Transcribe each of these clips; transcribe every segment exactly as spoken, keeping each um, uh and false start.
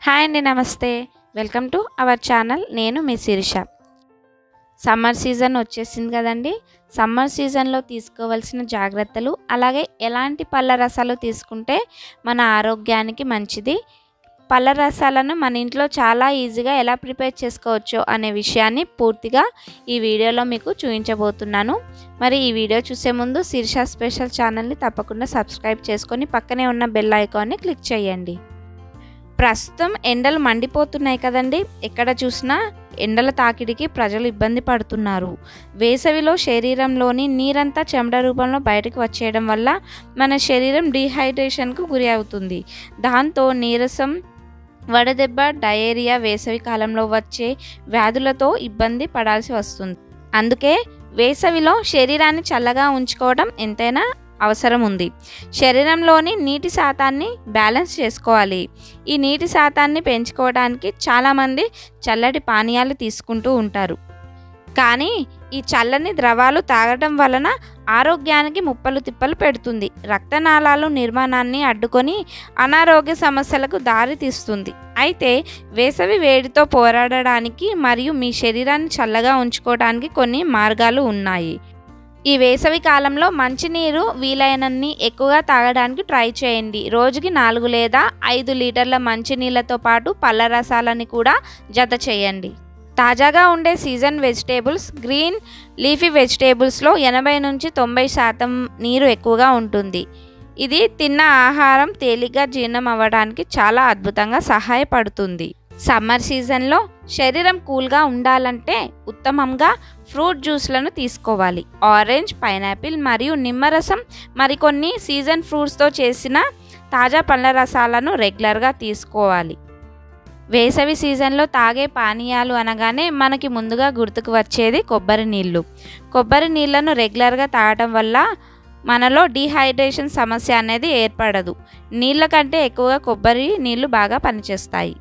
Hi అండి, నమస్తే. Welcome to our channel. నేను మీ శిరీష. సమ్మర్ సీజన్ వచ్చేసింది కదండి. సమ్మర్ సీజన్లో తీసుకోవాల్సిన జాగ్రత్తలు, అలాగే ఎలాంటి పళ్ళ రసాలు తీసుకుంటే మన ఆరోగ్యానికి మంచిది, పళ్ళ రసాలను మన ఇంట్లో చాలా ఈజీగా ఎలా ప్రిపేర్ చేసుకోవచ్చో అనే విషయాన్ని పూర్తిగా ఈ వీడియోలో మీకు చూపించబోతున్నాను. మరి ఈ వీడియో చూసే ముందు శిరీష స్పెషల్ ఛానల్ని తప్పకుండా సబ్స్క్రైబ్ చేసుకొని పక్కనే ఉన్న బెల్ ఐకాన్ని క్లిక్ చేయండి. ప్రస్తుతం ఎండలు మండిపోతున్నాయి కదండి. ఎక్కడ చూసినా ఎండల తాకిడికి ప్రజలు ఇబ్బంది పడుతున్నారు. వేసవిలో శరీరంలోని నీరంతా చెమట రూపంలో బయటకు వచ్చేయడం వల్ల మన శరీరం డీహైడ్రేషన్కు గురి అవుతుంది. దాంతో నీరసం, వడదెబ్బ, డయేరియా, వేసవి కాలంలో వచ్చే వ్యాధులతో ఇబ్బంది పడాల్సి వస్తుంది. అందుకే వేసవిలో శరీరాన్ని చల్లగా ఉంచుకోవడం ఎంతైనా అవసరం ఉంది. శరీరంలోని నీటి శాతాన్ని బ్యాలెన్స్ చేసుకోవాలి. ఈ నీటి శాతాన్ని పెంచుకోవడానికి చాలామంది చల్లటి పానీయాలు తీసుకుంటూ ఉంటారు. కానీ ఈ చల్లని ద్రవాలు తాగడం వలన ఆరోగ్యానికి ముప్పలు తిప్పలు పెడుతుంది. రక్తనాళాలు నిర్మాణాన్ని అడ్డుకొని అనారోగ్య సమస్యలకు దారి తీస్తుంది. అయితే వేసవి వేడితో పోరాడడానికి మరియు మీ శరీరాన్ని చల్లగా ఉంచుకోవడానికి కొన్ని మార్గాలు ఉన్నాయి. ఈ వేసవి కాలంలో మంచినీరు వీలైనన్ని ఎక్కువగా తాగడానికి ట్రై చేయండి. రోజుకి నాలుగు లేదా ఐదు లీటర్ల మంచినీళ్ళతో పాటు పళ్ళ రసాలని కూడా జత చేయండి. తాజాగా ఉండే సీజన్ వెజిటేబుల్స్, గ్రీన్ లీఫీ వెజిటేబుల్స్లో ఎనభై నుంచి తొంభై శాతం నీరు ఎక్కువగా ఉంటుంది. ఇది తిన్న ఆహారం తేలిగ్గా జీర్ణం అవ్వడానికి చాలా అద్భుతంగా సహాయపడుతుంది. సమ్మర్ సీజన్లో శరీరం కూల్గా ఉండాలంటే ఉత్తమంగా ఫ్రూట్ జ్యూస్లను తీసుకోవాలి. ఆరెంజ్, పైనాపిల్ మరియు నిమ్మరసం, మరికొన్ని సీజన్ ఫ్రూట్స్తో చేసిన తాజా పళ్ళ రసాలను రెగ్యులర్గా తీసుకోవాలి. వేసవి సీజన్లో తాగే పానీయాలు అనగానే మనకి ముందుగా గుర్తుకు వచ్చేది కొబ్బరి నీళ్ళు. కొబ్బరి నీళ్లను రెగ్యులర్గా తాగడం వల్ల మనలో డీహైడ్రేషన్ సమస్య అనేది ఏర్పడదు. నీళ్ళ కంటే ఎక్కువగా కొబ్బరి నీళ్లు బాగా పనిచేస్తాయి.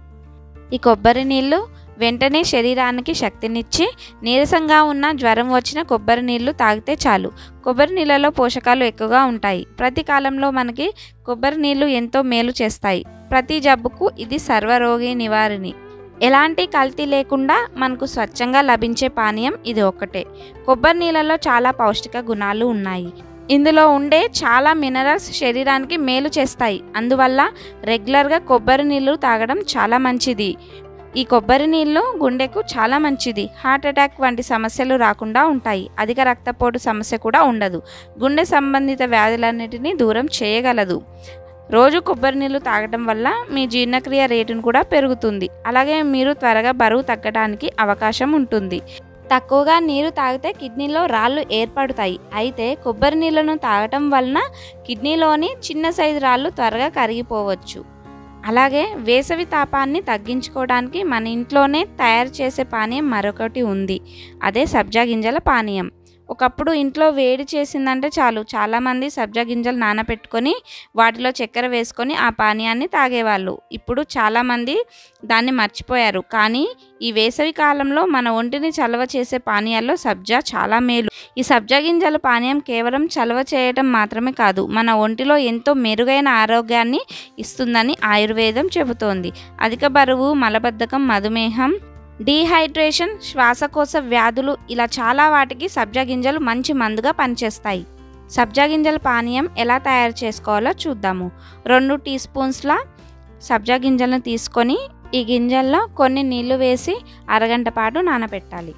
ఈ కొబ్బరి నీళ్ళు వెంటనే శరీరానికి శక్తినిచ్చి, నీరసంగా ఉన్న, జ్వరం వచ్చిన కొబ్బరి నీళ్లు తాగితే చాలు. కొబ్బరి నీళ్ళలో పోషకాలు ఎక్కువగా ఉంటాయి. ప్రతి కాలంలో మనకి కొబ్బరి నీళ్లు ఎంతో మేలు చేస్తాయి. ప్రతి జబ్బుకు ఇది సర్వరోగి నివారణి. ఎలాంటి కల్తీ లేకుండా మనకు స్వచ్ఛంగా లభించే పానీయం ఇది ఒక్కటే. కొబ్బరి నీళ్ళలో చాలా పౌష్టిక గుణాలు ఉన్నాయి. ఇందులో ఉండే చాలా మినరల్స్ శరీరానికి మేలు చేస్తాయి. అందువల్ల రెగ్యులర్గా కొబ్బరి నీళ్ళు తాగడం చాలా మంచిది. ఈ కొబ్బరి నీళ్ళు గుండెకు చాలా మంచిది. హార్ట్ అటాక్ వంటి సమస్యలు రాకుండా ఉంటాయి. అధిక రక్తపోటు సమస్య కూడా ఉండదు. గుండె సంబంధిత వ్యాధులన్నిటినీ దూరం చేయగలదు. రోజు కొబ్బరి నీళ్ళు తాగడం వల్ల మీ జీర్ణక్రియ రేటును కూడా పెరుగుతుంది. అలాగే మీరు త్వరగా బరువు తగ్గడానికి అవకాశం ఉంటుంది. తక్కువగా నీరు తాగితే కిడ్నీలో రాళ్ళు ఏర్పడతాయి. అయితే కొబ్బరి నీళ్ళను తాగటం వలన కిడ్నీలోని చిన్న సైజు రాళ్ళు త్వరగా కరిగిపోవచ్చు. అలాగే వేసవి తాపాన్ని తగ్గించుకోవడానికి మన ఇంట్లోనే తయారు చేసే పానీయం మరొకటి ఉంది. అదే సబ్జా గింజల పానీయం. ఒకప్పుడు ఇంట్లో వేడి చేసిందంటే చాలు, చాలామంది సబ్జా గింజలు నానబెట్టుకొని వాటిలో చక్కెర వేసుకొని ఆ పానీయాన్ని తాగేవాళ్ళు. ఇప్పుడు చాలామంది దాన్ని మర్చిపోయారు. కానీ ఈ వేసవి కాలంలో మన ఒంటిని చలవ చేసే పానీయాల్లో సబ్జా చాలా మేలు. ఈ సబ్జా గింజల పానీయం కేవలం చలవ చేయటం మాత్రమే కాదు, మన ఒంటిలో ఎంతో మెరుగైన ఆరోగ్యాన్ని ఇస్తుందని ఆయుర్వేదం చెబుతోంది. అధిక బరువు, మలబద్ధకం, మధుమేహం, డీహైడ్రేషన్, శ్వాసకోశ వ్యాధులు ఇలా చాలా వాటికి సబ్జా గింజలు మంచి మందుగా పనిచేస్తాయి. సబ్జా గింజల పానీయం ఎలా తయారు చేసుకోవాలో చూద్దాము. రెండు టీ స్పూన్స్ల సబ్జా గింజలను తీసుకొని ఈ గింజల్లో కొన్ని నీళ్లు వేసి అరగంట పాటు నానబెట్టాలి.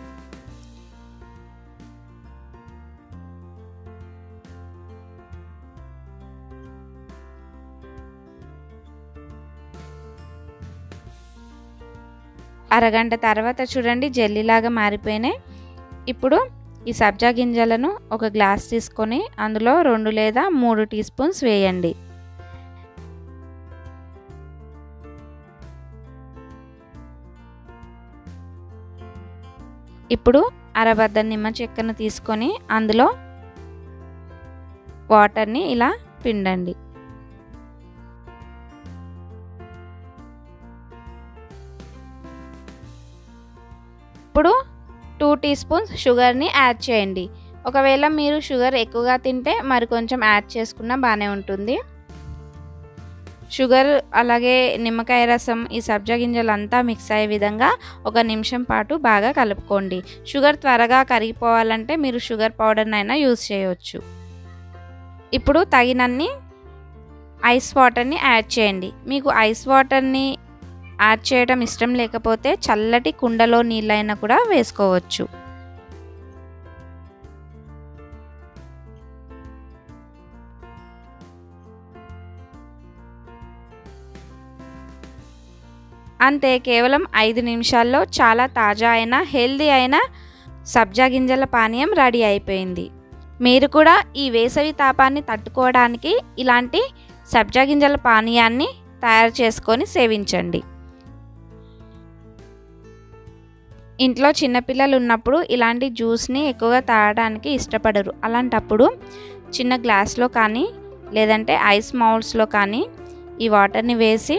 అరగంట తర్వాత చూడండి జెల్లీలాగా మారిపోయినాయి. ఇప్పుడు ఈ సబ్జా గింజలను ఒక గ్లాస్ తీసుకొని అందులో రెండు లేదా మూడు టీ స్పూన్స్ వేయండి. ఇప్పుడు అరబద్ద నిమ్మ చెక్కను తీసుకొని అందులో వాటర్ని ఇలా పిండండి. ఇప్పుడు టూ టీ స్పూన్స్ షుగర్ని యాడ్ చేయండి. ఒకవేళ మీరు షుగర్ ఎక్కువగా తింటే మరి కొంచెం యాడ్ చేసుకున్నా బాగానే ఉంటుంది. షుగర్ అలాగే నిమ్మకాయ రసం ఈ సబ్జా గింజలంతా మిక్స్ అయ్యే విధంగా ఒక నిమిషం పాటు బాగా కలుపుకోండి. షుగర్ త్వరగా కరిగిపోవాలంటే మీరు షుగర్ పౌడర్నైనా యూజ్ చేయవచ్చు. ఇప్పుడు తగినన్ని ఐస్ వాటర్ని యాడ్ చేయండి. మీకు ఐస్ వాటర్ని యాడ్ చేయడం ఇష్టం లేకపోతే చల్లటి కుండలో నీళ్ళైనా కూడా వేసుకోవచ్చు. అంతే, కేవలం ఐదు నిమిషాల్లో చాలా తాజా అయిన హెల్దీ అయిన సబ్జా గింజల పానీయం రెడీ అయిపోయింది. మీరు కూడా ఈ వేసవి తాపాన్ని తట్టుకోవడానికి ఇలాంటి సబ్జా గింజల పానీయాన్ని తయారు చేసుకొని సేవించండి. ఇంట్లో చిన్నపిల్లలు ఉన్నప్పుడు ఇలాంటి జ్యూస్ని ఎక్కువగా తాగడానికి ఇష్టపడరు. అలాంటప్పుడు చిన్న గ్లాస్లో కానీ లేదంటే ఐస్ మౌల్డ్స్లో కానీ ఈ వాటర్ని వేసి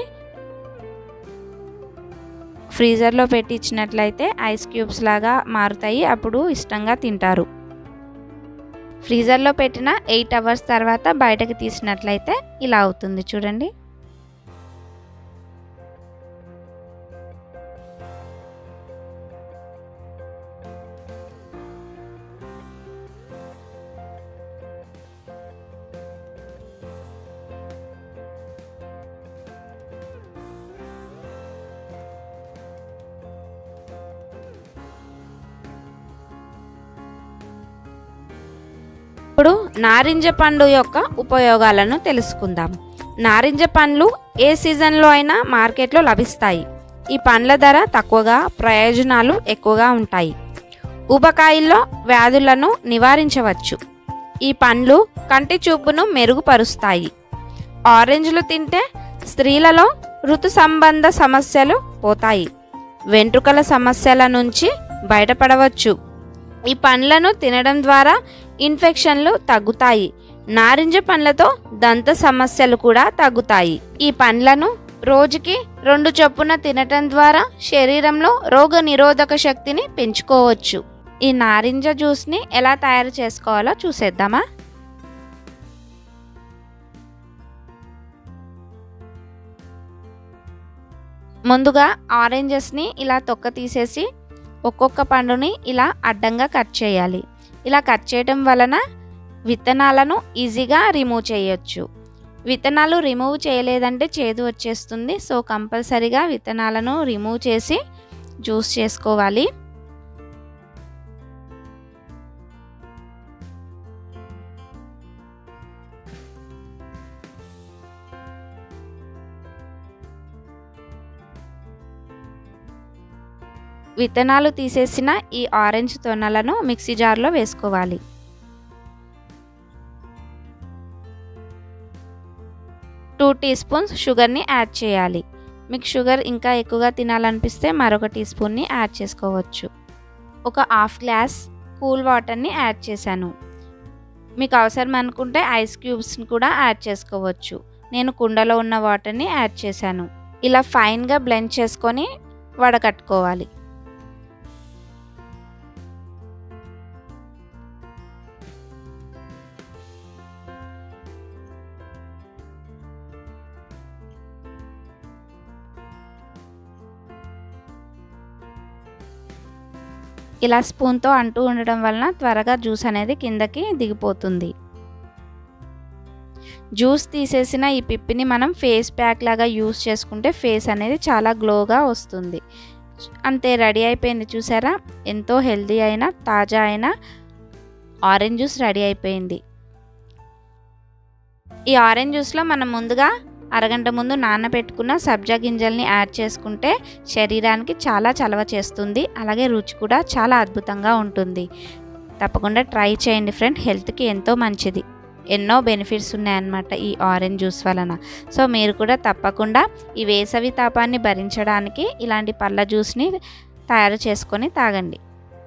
ఫ్రీజర్లో పెట్టి ఇచ్చినట్లయితే ఐస్ క్యూబ్స్ లాగా మారుతాయి. అప్పుడు ఇష్టంగా తింటారు. ఫ్రీజర్లో పెట్టిన ఎయిట్ అవర్స్ తర్వాత బయటకు తీసినట్లయితే ఇలా అవుతుంది చూడండి. ఇప్పుడు నారింజ పండు యొక్క ఉపయోగాలను తెలుసుకుందాం. నారింజ పండ్లు ఏ సీజన్లో అయినా మార్కెట్లో లభిస్తాయి. ఈ పండ్ల ధర తక్కువగా, ప్రయోజనాలు ఎక్కువగా ఉంటాయి. ఊబకాయిల్లో వ్యాధులను నివారించవచ్చు. ఈ పండ్లు కంటి చూపును మెరుగుపరుస్తాయి. ఆరెంజ్లు తింటే స్త్రీలలో ఋతు సంబంధ సమస్యలు పోతాయి. వెంట్రుకల సమస్యల నుంచి బయటపడవచ్చు. ఈ పండ్లను తినడం ద్వారా ఇన్ఫెక్షన్లు తగ్గుతాయి. నారింజ పండ్లతో దంత సమస్యలు కూడా తగ్గుతాయి. ఈ పండ్లను రోజుకి రెండు చొప్పున తినటం ద్వారా శరీరంలో రోగ నిరోధక శక్తిని పెంచుకోవచ్చు. ఈ నారింజ జ్యూస్ని ఎలా తయారు చేసుకోవాలో చూసేద్దామా? ముందుగా ఆరెంజెస్ని ఇలా తొక్క తీసేసి ఒక్కొక్క పండుని ఇలా అడ్డంగా కట్ చేయాలి. ఇలా కట్ చేయడం వలన విత్తనాలను ఈజీగా రిమూవ్ చేయొచ్చు. విత్తనాలు రిమూవ్ చేయలేదంటే చేదు వచ్చేస్తుంది. సో కంపల్సరీగా విత్తనాలను రిమూవ్ చేసి జ్యూస్ చేసుకోవాలి. విత్తనాలు తీసేసిన ఈ ఆరెంజ్ తొనలను మిక్సీ జార్లో వేసుకోవాలి. టూ టీ స్పూన్స్ షుగర్ని యాడ్ చేయాలి. మీకు షుగర్ ఇంకా ఎక్కువగా తినాలనిపిస్తే మరొక టీ స్పూన్ని యాడ్ చేసుకోవచ్చు. ఒక హాఫ్ గ్లాస్ కూల్ వాటర్ని యాడ్ చేశాను. మీకు అవసరం అనుకుంటే ఐస్ క్యూబ్స్ని కూడా యాడ్ చేసుకోవచ్చు. నేను కుండలో ఉన్న వాటర్ని యాడ్ చేశాను. ఇలా ఫైన్గా బ్లెండ్ చేసుకొని వడకట్టుకోవాలి. ఇలా స్పూన్తో అంటూ ఉండడం వలన త్వరగా జ్యూస్ అనేది కిందకి దిగిపోతుంది. జ్యూస్ తీసేసిన ఈ పిప్పిని మనం ఫేస్ ప్యాక్ లాగా యూస్ చేసుకుంటే ఫేస్ అనేది చాలా గ్లోగా వస్తుంది. అంతే, రెడీ అయిపోయింది. చూసారా, ఎంతో హెల్తీ అయిన తాజా అయిన ఆరెంజ్ జ్యూస్ రెడీ అయిపోయింది. ఈ ఆరెంజ్ జ్యూస్లో మనం ముందుగా అరగంట ముందు నానబెట్టుకున్న సబ్జా గింజల్ని యాడ్ చేసుకుంటే శరీరానికి చాలా చలవ చేస్తుంది. అలాగే రుచి కూడా చాలా అద్భుతంగా ఉంటుంది. తప్పకుండా ట్రై చేయండి ఫ్రెండ్, హెల్త్కి ఎంతో మంచిది. ఎన్నో బెనిఫిట్స్ ఉన్నాయన్నమాట ఈ ఆరెంజ్ జ్యూస్ వలన. సో మీరు కూడా తప్పకుండా ఈ వేసవి తాపాన్ని భరించడానికి ఇలాంటి పళ్ళ జ్యూస్ని తయారు చేసుకొని తాగండి.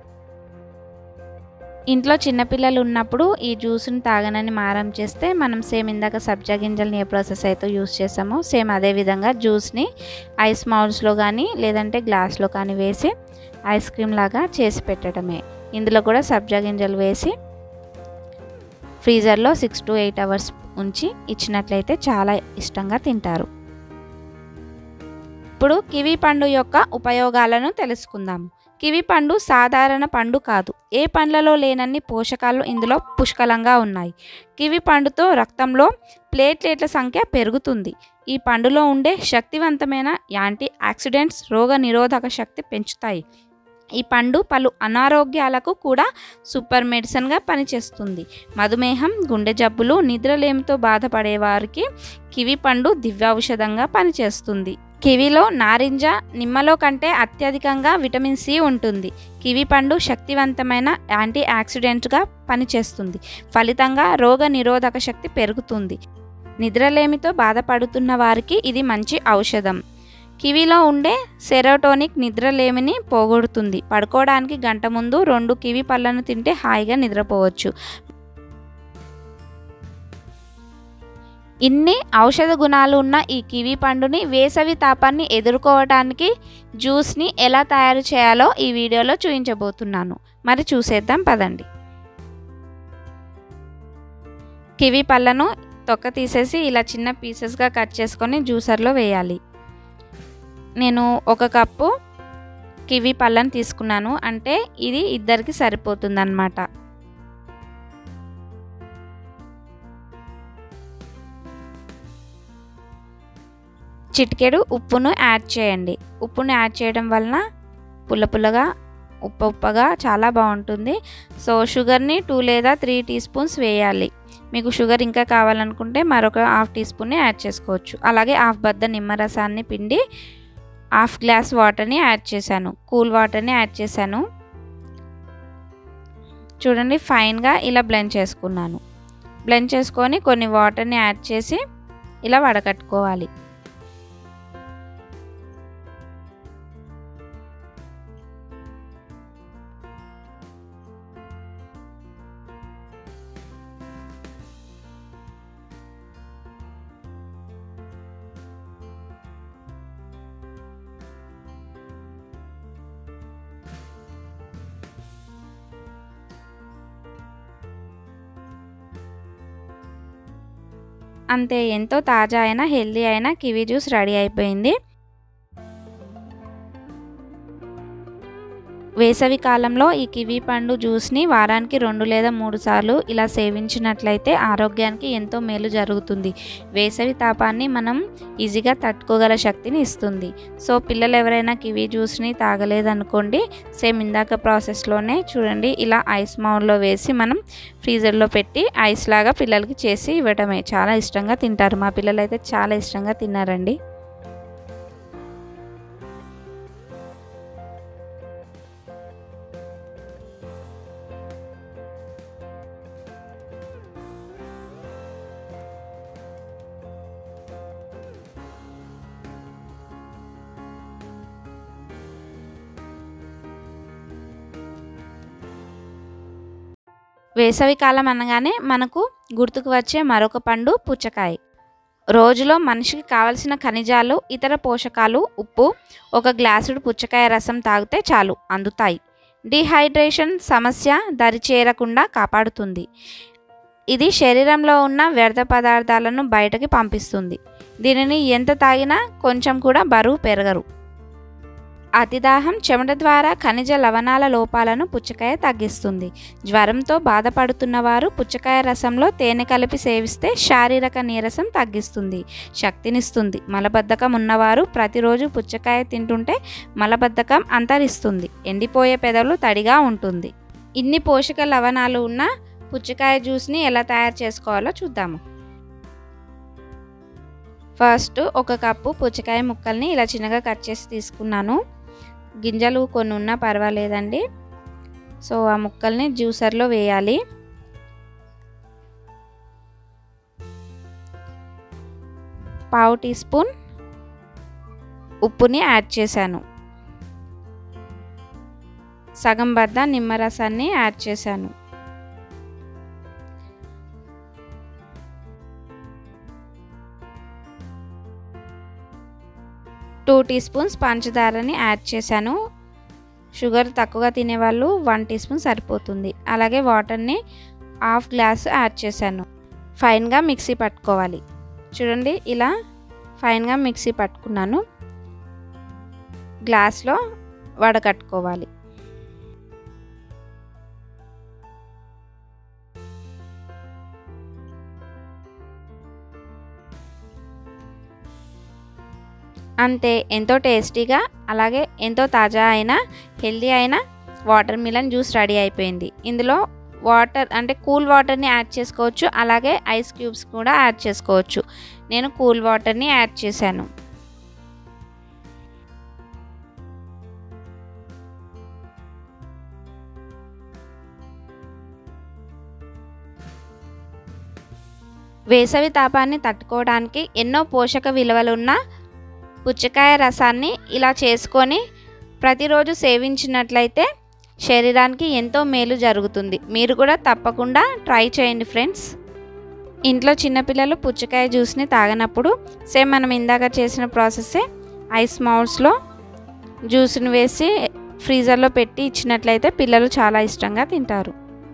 ఇంట్లో చిన్నపిల్లలు ఉన్నప్పుడు ఈ జ్యూస్ని తాగనని మారం చేస్తే మనం సేమ్ ఇందాక సబ్జా గింజల్ని ఏ ప్రాసెస్ అయితే యూస్ చేసామో సేమ్ అదే విధంగా జ్యూస్ని ఐస్ మౌల్డ్స్లో కానీ లేదంటే గ్లాస్లో కానీ వేసి ఐస్ క్రీమ్ లాగా చేసి పెట్టడమే. ఇందులో కూడా సబ్జా గింజలు వేసి ఫ్రీజర్లో సిక్స్ టు ఎయిట్ అవర్స్ ఉంచి ఇచ్చినట్లయితే చాలా ఇష్టంగా తింటారు. ఇప్పుడు కివి పండు యొక్క ఉపయోగాలను తెలుసుకుందాము. కివి పండు సాధారణ పండు కాదు. ఏ పండ్లలో లేనన్ని పోషకాలు ఇందులో పుష్కలంగా ఉన్నాయి. కివి పండుతో రక్తంలో ప్లేట్లెట్ల సంఖ్య పెరుగుతుంది. ఈ పండులో ఉండే శక్తివంతమైన యాంటీ ఆక్సిడెంట్స్ రోగ నిరోధక శక్తి పెంచుతాయి. ఈ పండు పలు అనారోగ్యాలకు కూడా సూపర్ మెడిసిన్గా పనిచేస్తుంది. మధుమేహం, గుండె జబ్బులు, నిద్రలేమితో బాధపడే వారికి కివి పండు దివ్యౌషధంగా పనిచేస్తుంది. కివిలో నారింజ, నిమ్మలో కంటే అత్యధికంగా విటమిన్ సి ఉంటుంది. కివి పండు శక్తివంతమైన యాంటీ ఆక్సిడెంట్గా పనిచేస్తుంది. ఫలితంగా రోగ నిరోధక శక్తి పెరుగుతుంది. నిద్రలేమితో బాధపడుతున్న వారికి ఇది మంచి ఔషధం. కివిలో ఉండే సెరోటోనిక్ నిద్రలేమిని పోగొడుతుంది. పడుకోవడానికి గంట ముందు రెండు కివి పళ్ళను తింటే హాయిగా నిద్రపోవచ్చు. ఇన్ని ఔషధ గుణాలు ఉన్న ఈ కివి పండుని వేసవి తాపాన్ని ఎదుర్కోవడానికి జ్యూస్ని ఎలా తయారు చేయాలో ఈ వీడియోలో చూపించబోతున్నాను. మరి చూసేద్దాం పదండి. కివి పళ్ళను తొక్క తీసేసి ఇలా చిన్న పీసెస్గా కట్ చేసుకొని జ్యూసర్లో వేయాలి. నేను ఒక కప్పు కివి పళ్ళను తీసుకున్నాను, అంటే ఇది ఇద్దరికి సరిపోతుంది అన్నమాట. చిటికెడు ఉప్పును యాడ్ చేయండి. ఉప్పును యాడ్ చేయడం వలన పుల్ల పుల్లగా ఉప్ప ఉప్పగా చాలా బాగుంటుంది. సో షుగర్ని టూ లేదా త్రీ టీ స్పూన్స్ వేయాలి. మీకు షుగర్ ఇంకా కావాలనుకుంటే మరొక హాఫ్ టీ స్పూన్ని యాడ్ చేసుకోవచ్చు. అలాగే హాఫ్ బద్ద నిమ్మరసాన్ని పిండి హాఫ్ గ్లాస్ వాటర్ని యాడ్ చేశాను. కూల్ వాటర్ని యాడ్ చేశాను. చూడండి, ఫైన్గా ఇలా బ్లెండ్ చేసుకున్నాను. బ్లెండ్ చేసుకొని కొన్ని వాటర్ని యాడ్ చేసి ఇలా వడకట్టుకోవాలి. అంతే, ఎంతో తాజా అయిన హెల్దీ అయిన కివి జ్యూస్ రెడీ అయిపోయింది. వేసవి కాలంలో ఈ కివి పండు జ్యూస్ని వారానికి రెండు లేదా మూడు సార్లు ఇలా సేవించినట్లయితే ఆరోగ్యానికి ఎంతో మేలు జరుగుతుంది. వేసవి తాపాన్ని మనం ఈజీగా తట్టుకోగల శక్తిని ఇస్తుంది. సో పిల్లలు ఎవరైనా కివి జ్యూస్ని తాగలేదనుకోండి, సేమ్ ఇందాక ప్రాసెస్లోనే చూడండి, ఇలా ఐస్ మౌల్లో వేసి మనం ఫ్రీజర్లో పెట్టి ఐస్ లాగా పిల్లలకి చేసి ఇవ్వడమే. చాలా ఇష్టంగా తింటారు. మా పిల్లలు అయితే చాలా ఇష్టంగా తిన్నారండి. వేసవికాలం అనగానే మనకు గుర్తుకు వచ్చే మరొక పండు పుచ్చకాయ. రోజులో మనిషికి కావలసిన ఖనిజాలు, ఇతర పోషకాలు, ఉప్పు ఒక గ్లాసుడు పుచ్చకాయ రసం తాగితే చాలు అందుతాయి. డిహైడ్రేషన్ సమస్య దరిచేరకుండా కాపాడుతుంది. ఇది శరీరంలో ఉన్న వ్యర్థ పదార్థాలను బయటకి పంపిస్తుంది. దీనిని ఎంత తాగినా కొంచెం కూడా బరువు పెరగరు. అతిదాహం, చెమట ద్వారా ఖనిజ లవణాల లోపాలను పుచ్చకాయ తగ్గిస్తుంది. జ్వరంతో బాధపడుతున్న వారు పుచ్చకాయ రసంలో తేనె కలిపి సేవిస్తే శారీరక నీరసం తగ్గిస్తుంది, శక్తినిస్తుంది. మలబద్ధకం ఉన్నవారు ప్రతిరోజు పుచ్చకాయ తింటుంటే మలబద్ధకం అంతరిస్తుంది, ఎండిపోయే పెదవులు తడిగా ఉంటుంది. ఇన్ని పోషక లవణాలు ఉన్న పుచ్చకాయ జ్యూస్ని ఎలా తయారు చేసుకోవాలో చూద్దాము. ఫస్ట్ ఒక కప్పు పుచ్చకాయ ముక్కల్ని ఇలా చిన్నగా కట్ చేసి తీసుకున్నాను. గింజలు కొన్ని ఉన్నా పర్వాలేదండి. సో ఆ ముక్కల్ని జ్యూసర్లో వేయాలి. పావు టీ స్పూన్ ఉప్పుని యాడ్ చేశాను. సగం బద్ద నిమ్మరసాన్ని యాడ్ చేశాను. టూ టీ స్పూన్స్ పంచదారని యాడ్ చేశాను. షుగర్ తక్కువగా తినేవాళ్ళు వన్ టీ స్పూన్ సరిపోతుంది. అలాగే వాటర్ని హాఫ్ గ్లాస్ యాడ్ చేశాను. ఫైన్గా మిక్సీ పట్టుకోవాలి. చూడండి, ఇలా ఫైన్గా మిక్సీ పట్టుకున్నాను. గ్లాస్లో వడకట్టుకోవాలి. అంతే, ఎంతో టేస్టీగా అలాగే ఎంతో తాజా అయిన హెల్దీ అయిన వాటర్ మిలన్ జ్యూస్ రెడీ అయిపోయింది. ఇందులో వాటర్ అంటే కూల్ వాటర్ని యాడ్ చేసుకోవచ్చు, అలాగే ఐస్ క్యూబ్స్ కూడా యాడ్ చేసుకోవచ్చు. నేను కూల్ వాటర్ని యాడ్ చేశాను. వేసవి తాపాన్ని తట్టుకోవడానికి ఎన్నో పోషక విలువలున్న పుచ్చకాయ రసాన్ని ఇలా చేసుకొని ప్రతిరోజు సేవించినట్లయితే శరీరానికి ఎంతో మేలు జరుగుతుంది. మీరు కూడా తప్పకుండా ట్రై చేయండి ఫ్రెండ్స్. ఇంట్లో చిన్నపిల్లలు పుచ్చకాయ జ్యూస్ని తాగనప్పుడు సేమ్ మనం ఇందాక చేసిన ప్రాసెస్సే ఐస్ మౌల్స్లో జ్యూస్ని వేసి ఫ్రీజర్లో పెట్టి ఇచ్చినట్లయితే పిల్లలు చాలా ఇష్టంగా తింటారు.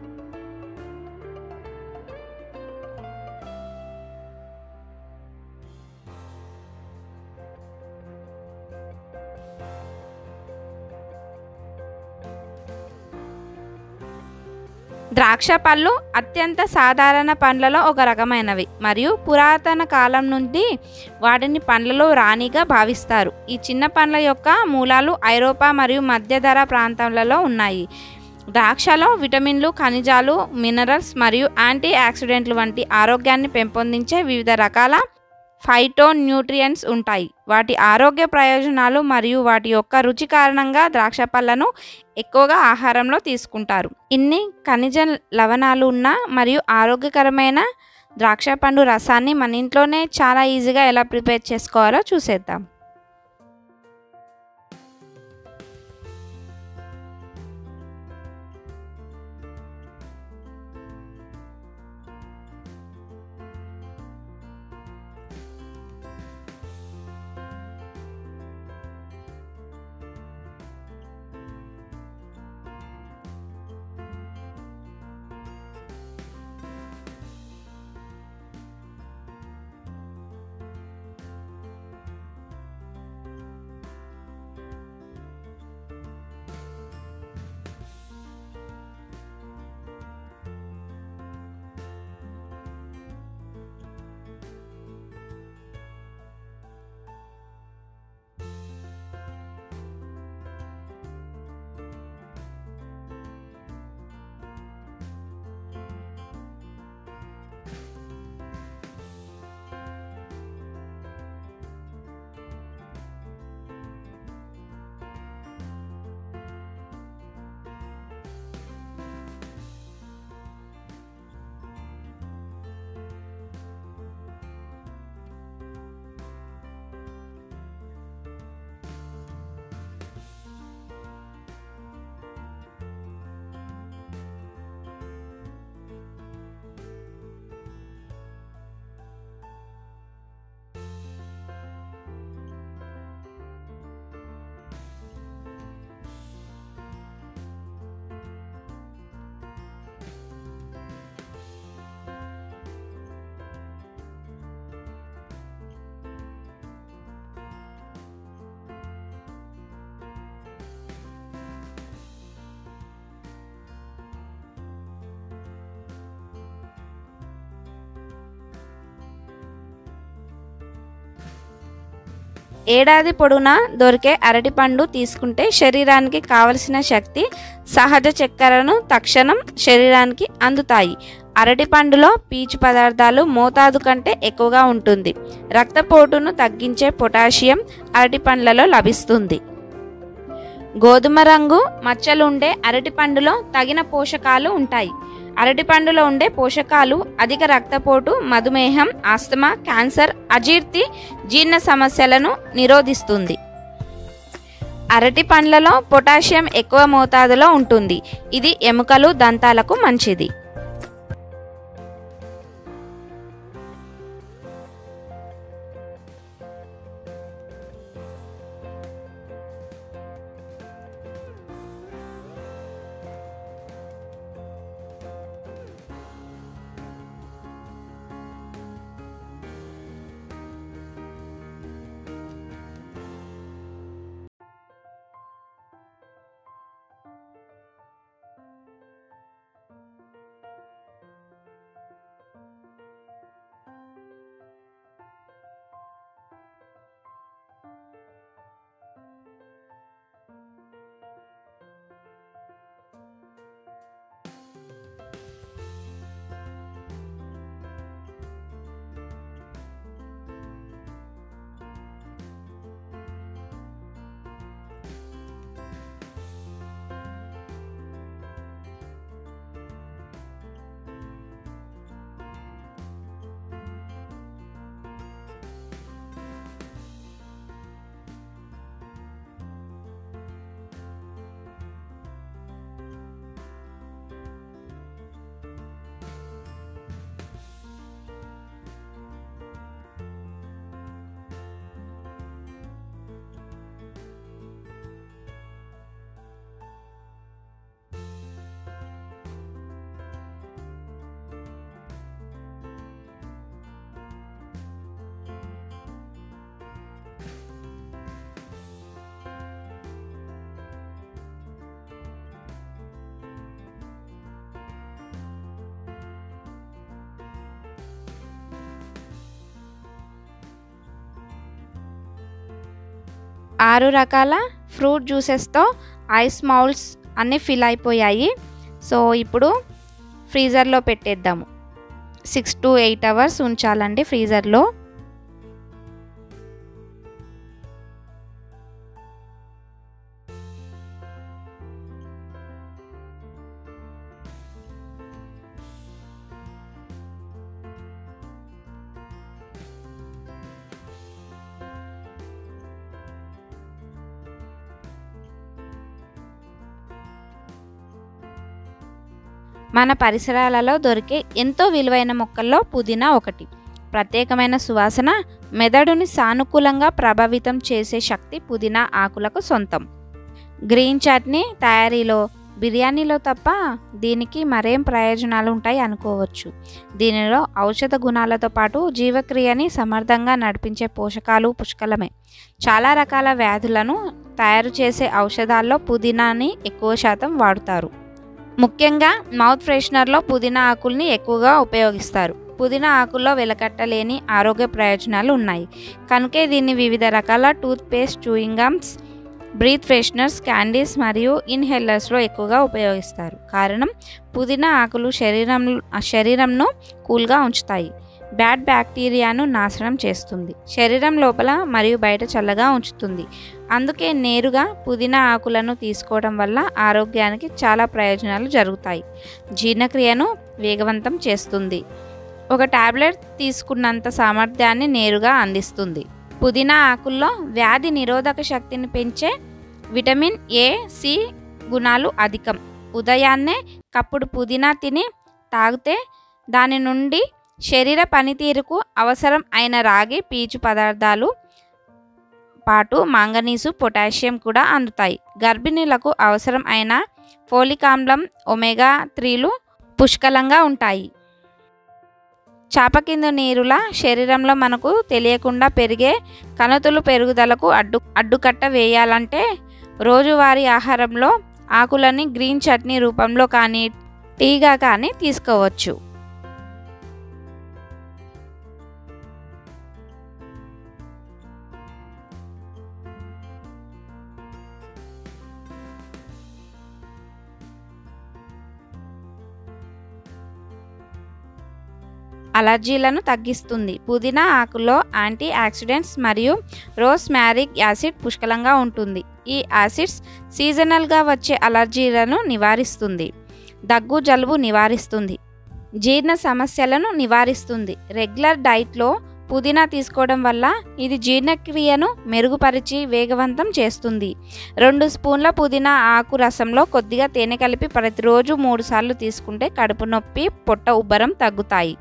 ద్రాక్ష పళ్ళు అత్యంత సాధారణ పండ్లలో ఒక రకమైనవి మరియు పురాతన కాలం నుండి వాటిని పండ్లలో రాణిగా భావిస్తారు. ఈ చిన్న పండ్ల యొక్క మూలాలు ఐరోపా మరియు మధ్యధరా ప్రాంతాలలో ఉన్నాయి. ద్రాక్షలో విటమిన్లు, ఖనిజాలు, మినరల్స్ మరియు యాంటీ ఆక్సిడెంట్లు వంటి ఆరోగ్యాన్ని పెంపొందించే వివిధ రకాల ఫైటో న్యూట్రియంట్స్ ఉంటాయి. వాటి ఆరోగ్య ప్రయోజనాలు మరియు వాటి యొక్క రుచి కారణంగా ద్రాక్ష పళ్ళను ఎక్కువగా ఆహారంలో తీసుకుంటారు. ఇన్ని ఖనిజ లవణాలు ఉన్న మరియు ఆరోగ్యకరమైన ద్రాక్ష పండు రసాన్ని మన ఇంట్లోనే చాలా ఈజీగా ఎలా ప్రిపేర్ చేసుకోవాలో చూసేద్దాం. ఏడాది పొడవునా దొరికే అరటిపండు తీసుకుంటే శరీరానికి కావలసిన శక్తి, సహజ చక్కెరను తక్షణం శరీరానికి అందుతాయి. అరటిపండులో పీచు పదార్థాలు మోతాదు కంటే ఎక్కువగా ఉంటుంది. రక్తపోటును తగ్గించే పొటాషియం అరటిపండ్లలో లభిస్తుంది. గోధుమ రంగు మచ్చలుండే అరటిపండులో తగిన పోషకాలు ఉంటాయి. అరటిపండులో ఉండే పోషకాలు అధిక రక్తపోటు, మధుమేహం, ఆస్తమా, క్యాన్సర్, అజీర్తి, జీర్ణ సమస్యలను నిరోధిస్తుంది. అరటి పండ్లలో పొటాషియం ఎక్కువ మోతాదులో ఉంటుంది. ఇది ఎముకలు, దంతాలకు మంచిది. ఆరు రకాల ఫ్రూట్ జ్యూసెస్తో ఐస్ మౌల్డ్స్ అన్నీ ఫిల్ అయిపోయాయి. సో ఇప్పుడు ఫ్రీజర్లో పెట్టేద్దాము. సిక్స్ టు ఎయిట్ అవర్స్ ఉంచాలండి ఫ్రీజర్లో. మన పరిసరాలలో దొరికే ఎంతో విలువైన మొక్కల్లో పుదీనా ఒకటి. ప్రత్యేకమైన సువాసన, మెదడుని సానుకూలంగా ప్రభావితం చేసే శక్తి పుదీనా ఆకులకు సొంతం. గ్రీన్ చట్నీ తయారీలో, బిర్యానీలో తప్ప దీనికి మరేం ప్రయోజనాలు ఉంటాయి అనుకోవచ్చు. దీనిలో ఔషధ గుణాలతో పాటు జీవక్రియని సమర్థంగా నడిపించే పోషకాలు పుష్కలమే. చాలా రకాల వ్యాధులను తయారు చేసే ఔషధాల్లో పుదీనాని ఎక్కువ శాతం వాడుతారు. ముఖ్యంగా మౌత్ ఫ్రెషనర్లో పుదీనా ఆకుల్ని ఎక్కువగా ఉపయోగిస్తారు. పుదీనా ఆకుల్లో వెలకట్టలేని ఆరోగ్య ప్రయోజనాలు ఉన్నాయి. కనుకే దీన్ని వివిధ రకాల toothpaste, chewing gums, breath fresheners, candies మరియు ఇన్హేలర్స్లో ఎక్కువగా ఉపయోగిస్తారు. కారణం, పుదీనా ఆకులు శరీరం శరీరంను కూల్గా ఉంచుతాయి, బ్యాడ్ బ్యాక్టీరియాను నాశనం చేస్తుంది, శరీరం లోపల మరియు బయట చల్లగా ఉంచుతుంది. అందుకే నేరుగా పుదీనా ఆకులను తీసుకోవడం వల్ల ఆరోగ్యానికి చాలా ప్రయోజనాలు జరుగుతాయి. జీర్ణక్రియను వేగవంతం చేస్తుంది. ఒక టాబ్లెట్ తీసుకున్నంత సామర్థ్యాన్ని నేరుగా అందిస్తుంది. పుదీనా ఆకుల్లో వ్యాధి నిరోధక శక్తిని పెంచే విటమిన్ ఏ, సి గుణాలు అధికం. ఉదయాన్నే కప్పుడు పుదీనా తిని తాగితే దాని నుండి శరీర పనితీరుకు అవసరం అయిన రాగి, పీచు పదార్థాలు పాటు మాంగనీసు, పొటాషియం కూడా అందుతాయి. గర్భిణీలకు అవసరం అయిన ఫోలిక్ ఆమ్లం, ఒమేగా త్రీలు పుష్కలంగా ఉంటాయి. చాపకింద నీరుల శరీరంలో మనకు తెలియకుండా పెరిగే కణుతులు పెరుగుదలకు అడ్డు అడ్డుకట్ట వేయాలంటే రోజువారీ ఆహారంలో ఆకులని గ్రీన్ చట్నీ రూపంలో కానీ టీగా కానీ తీసుకోవచ్చు. అలర్జీలను తగ్గిస్తుంది. పుదీనా ఆకుల్లో యాంటీ ఆక్సిడెంట్స్ మరియు రోస్మారిక్ యాసిడ్ పుష్కలంగా ఉంటుంది. ఈ యాసిడ్స్ సీజనల్గా వచ్చే అలర్జీలను నివారిస్తుంది, దగ్గు జలుబు నివారిస్తుంది, జీర్ణ సమస్యలను నివారిస్తుంది. రెగ్యులర్ డైట్లో పుదీనా తీసుకోవడం వల్ల ఇది జీర్ణక్రియను మెరుగుపరిచి వేగవంతం చేస్తుంది. రెండు స్పూన్ల పుదీనా ఆకు రసంలో కొద్దిగా తేనె కలిపి ప్రతిరోజు మూడు సార్లు తీసుకుంటే కడుపు నొప్పి, పొట్ట ఉబ్బరం తగ్గుతాయి.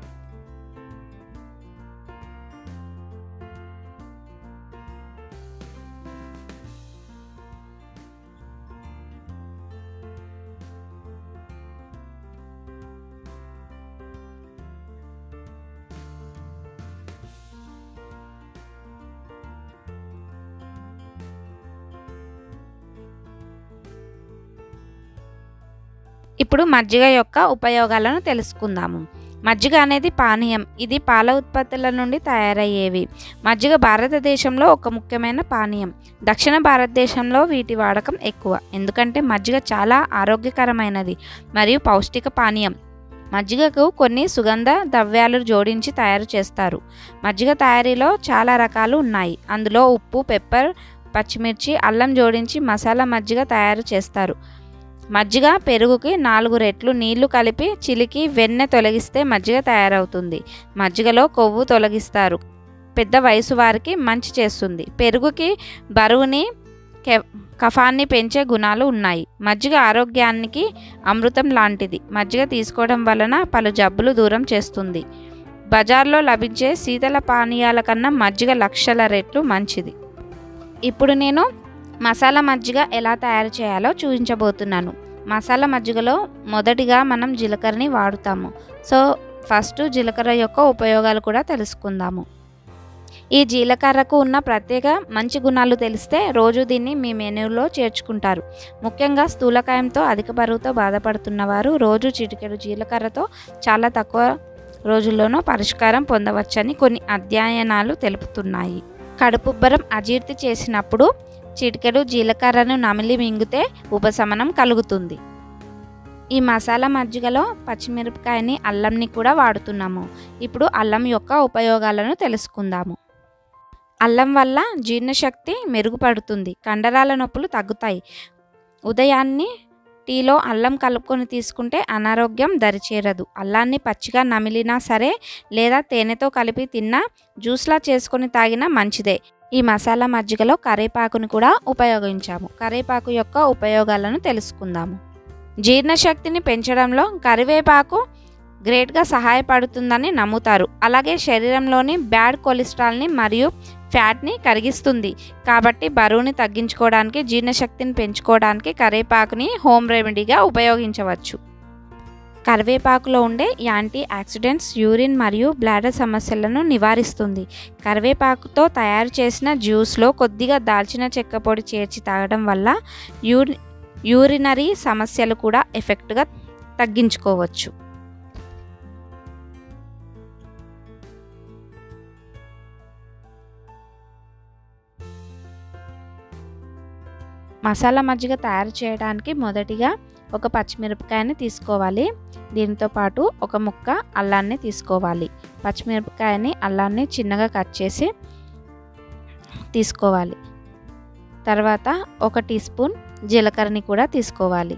ఇప్పుడు మజ్జిగ యొక్క ఉపయోగాలను తెలుసుకుందాము. మజ్జిగ అనేది పానీయం. ఇది పాల ఉత్పత్తుల నుండి తయారయ్యేవి. మజ్జిగ భారతదేశంలో ఒక ముఖ్యమైన పానీయం. దక్షిణ భారతదేశంలో వీటి వాడకం ఎక్కువ, ఎందుకంటే మజ్జిగ చాలా ఆరోగ్యకరమైనది మరియు పౌష్టిక పానీయం. మజ్జిగకు కొన్ని సుగంధ ద్రవ్యాలు జోడించి తయారు చేస్తారు. మజ్జిగ తయారీలో చాలా రకాలు ఉన్నాయి. అందులో ఉప్పు, పెప్పర్, పచ్చిమిర్చి, అల్లం జోడించి మసాలా మజ్జిగ తయారు చేస్తారు. మజ్జిగ పెరుగుకి నాలుగు రెట్లు నీళ్లు కలిపి చిలికి వెన్నె తొలగిస్తే మజ్జిగ తయారవుతుంది. మజ్జిగలో కొవ్వు తొలగిస్తారు. పెద్ద వయసు వారికి మంచి చేస్తుంది. పెరుగుకి బరువుని, కఫాన్ని పెంచే గుణాలు ఉన్నాయి. మజ్జిగ ఆరోగ్యానికి అమృతం లాంటిది. మజ్జిగ తీసుకోవడం వలన పలు జబ్బులు దూరం చేస్తుంది. బజార్లో లభించే శీతల పానీయాల కన్నా మజ్జిగ లక్షల రెట్లు మంచిది. ఇప్పుడు నేను మసాలా మజ్జిగ ఎలా తయారు చేయాలో చూపించబోతున్నాను. మసాలా మజ్జిగలో మొదటిగా మనం జీలకర్రని వాడుతాము. సో ఫస్ట్ జీలకర్ర యొక్క ఉపయోగాలు కూడా తెలుసుకుందాము. ఈ జీలకర్రకు ఉన్న ప్రత్యేక మంచి గుణాలు తెలిస్తే రోజు దీన్ని మీ మెనూలో చేర్చుకుంటారు. ముఖ్యంగా స్థూలకాయంతో అధిక బరువుతో బాధపడుతున్న వారు రోజు చిటికెడు జీలకర్రతో చాలా తక్కువ రోజుల్లోనూ పరిష్కారం పొందవచ్చని కొన్ని అధ్యయనాలు తెలుపుతున్నాయి. కడుపుబ్బరం, అజీర్తి చేసినప్పుడు చిటికెడు జీలకర్రను నమిలి మింగితే ఉపశమనం కలుగుతుంది. ఈ మసాలా మజ్జిగలో పచ్చిమిరపకాయని, అల్లంని కూడా వాడుతున్నాము. ఇప్పుడు అల్లం యొక్క ఉపయోగాలను తెలుసుకుందాము. అల్లం వల్ల జీర్ణశక్తి మెరుగుపడుతుంది, కండరాల నొప్పులు తగ్గుతాయి. ఉదయాన్నే టీలో అల్లం కలుపుకొని తీసుకుంటే అనారోగ్యం దరిచేరదు. అల్లాన్ని పచ్చిగా నమిలినా సరే లేదా తేనెతో కలిపి తిన్నా, జ్యూస్లా చేసుకొని తాగినా మంచిదే. ఈ మసాలా మజ్జిగలో కరివేపాకును కూడా ఉపయోగించాము. కరివేపాకు యొక్క ఉపయోగాలను తెలుసుకుందాము. జీర్ణశక్తిని పెంచడంలో కరివేపాకు గ్రేట్గా సహాయపడుతుందని నమ్ముతారు. అలాగే శరీరంలోని బ్యాడ్ కొలెస్ట్రాల్ని మరియు ఫ్యాట్ని కరిగిస్తుంది. కాబట్టి బరువుని తగ్గించుకోవడానికి, జీర్ణశక్తిని పెంచుకోవడానికి కరివేపాకుని హోమ్ రెమెడీగా ఉపయోగించవచ్చు. కరివేపాకులో ఉండే యాంటీ ఆక్సిడెంట్స్ యూరిన్ మరియు బ్లాడర్ సమస్యలను నివారిస్తుంది. కరివేపాకుతో తయారు చేసిన జ్యూస్లో కొద్దిగా దాల్చిన చెక్క పొడి చేర్చి తాగడం వల్ల యూరి యూరినరీ సమస్యలు కూడా ఎఫెక్ట్గా తగ్గించుకోవచ్చు. మసాలా మజ్జిగ తయారు చేయడానికి మొదటిగా ఒక పచ్చిమిరపకాయని తీసుకోవాలి. దీంతో పాటు ఒక ముక్క అల్లాన్ని తీసుకోవాలి. పచ్చిమిరపకాయని, అల్లాన్ని చిన్నగా కట్ చేసి తీసుకోవాలి. తర్వాత ఒక టీ స్పూన్ జీలకర్రని కూడా తీసుకోవాలి.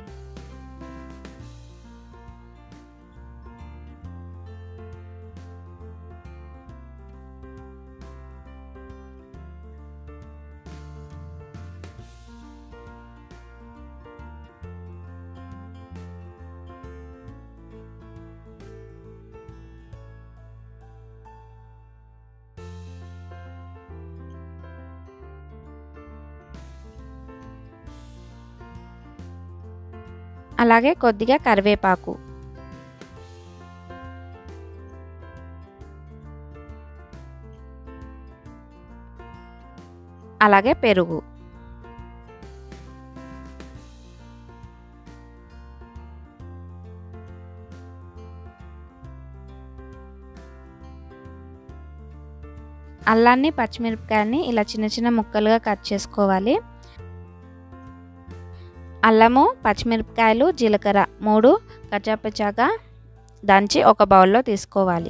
అలాగే కొద్దిగా కరివేపాకు, అలాగే పెరుగు. అల్లాన్ని, పచ్చిమిరపకాయని ఇలా చిన్న చిన్న ముక్కలుగా కట్ చేసుకోవాలి. అల్లము, పచ్చిమిరపకాయలు, జీలకర్ర మూడు కచ్చాపచ్చాగా దంచి ఒక బౌల్లో తీసుకోవాలి.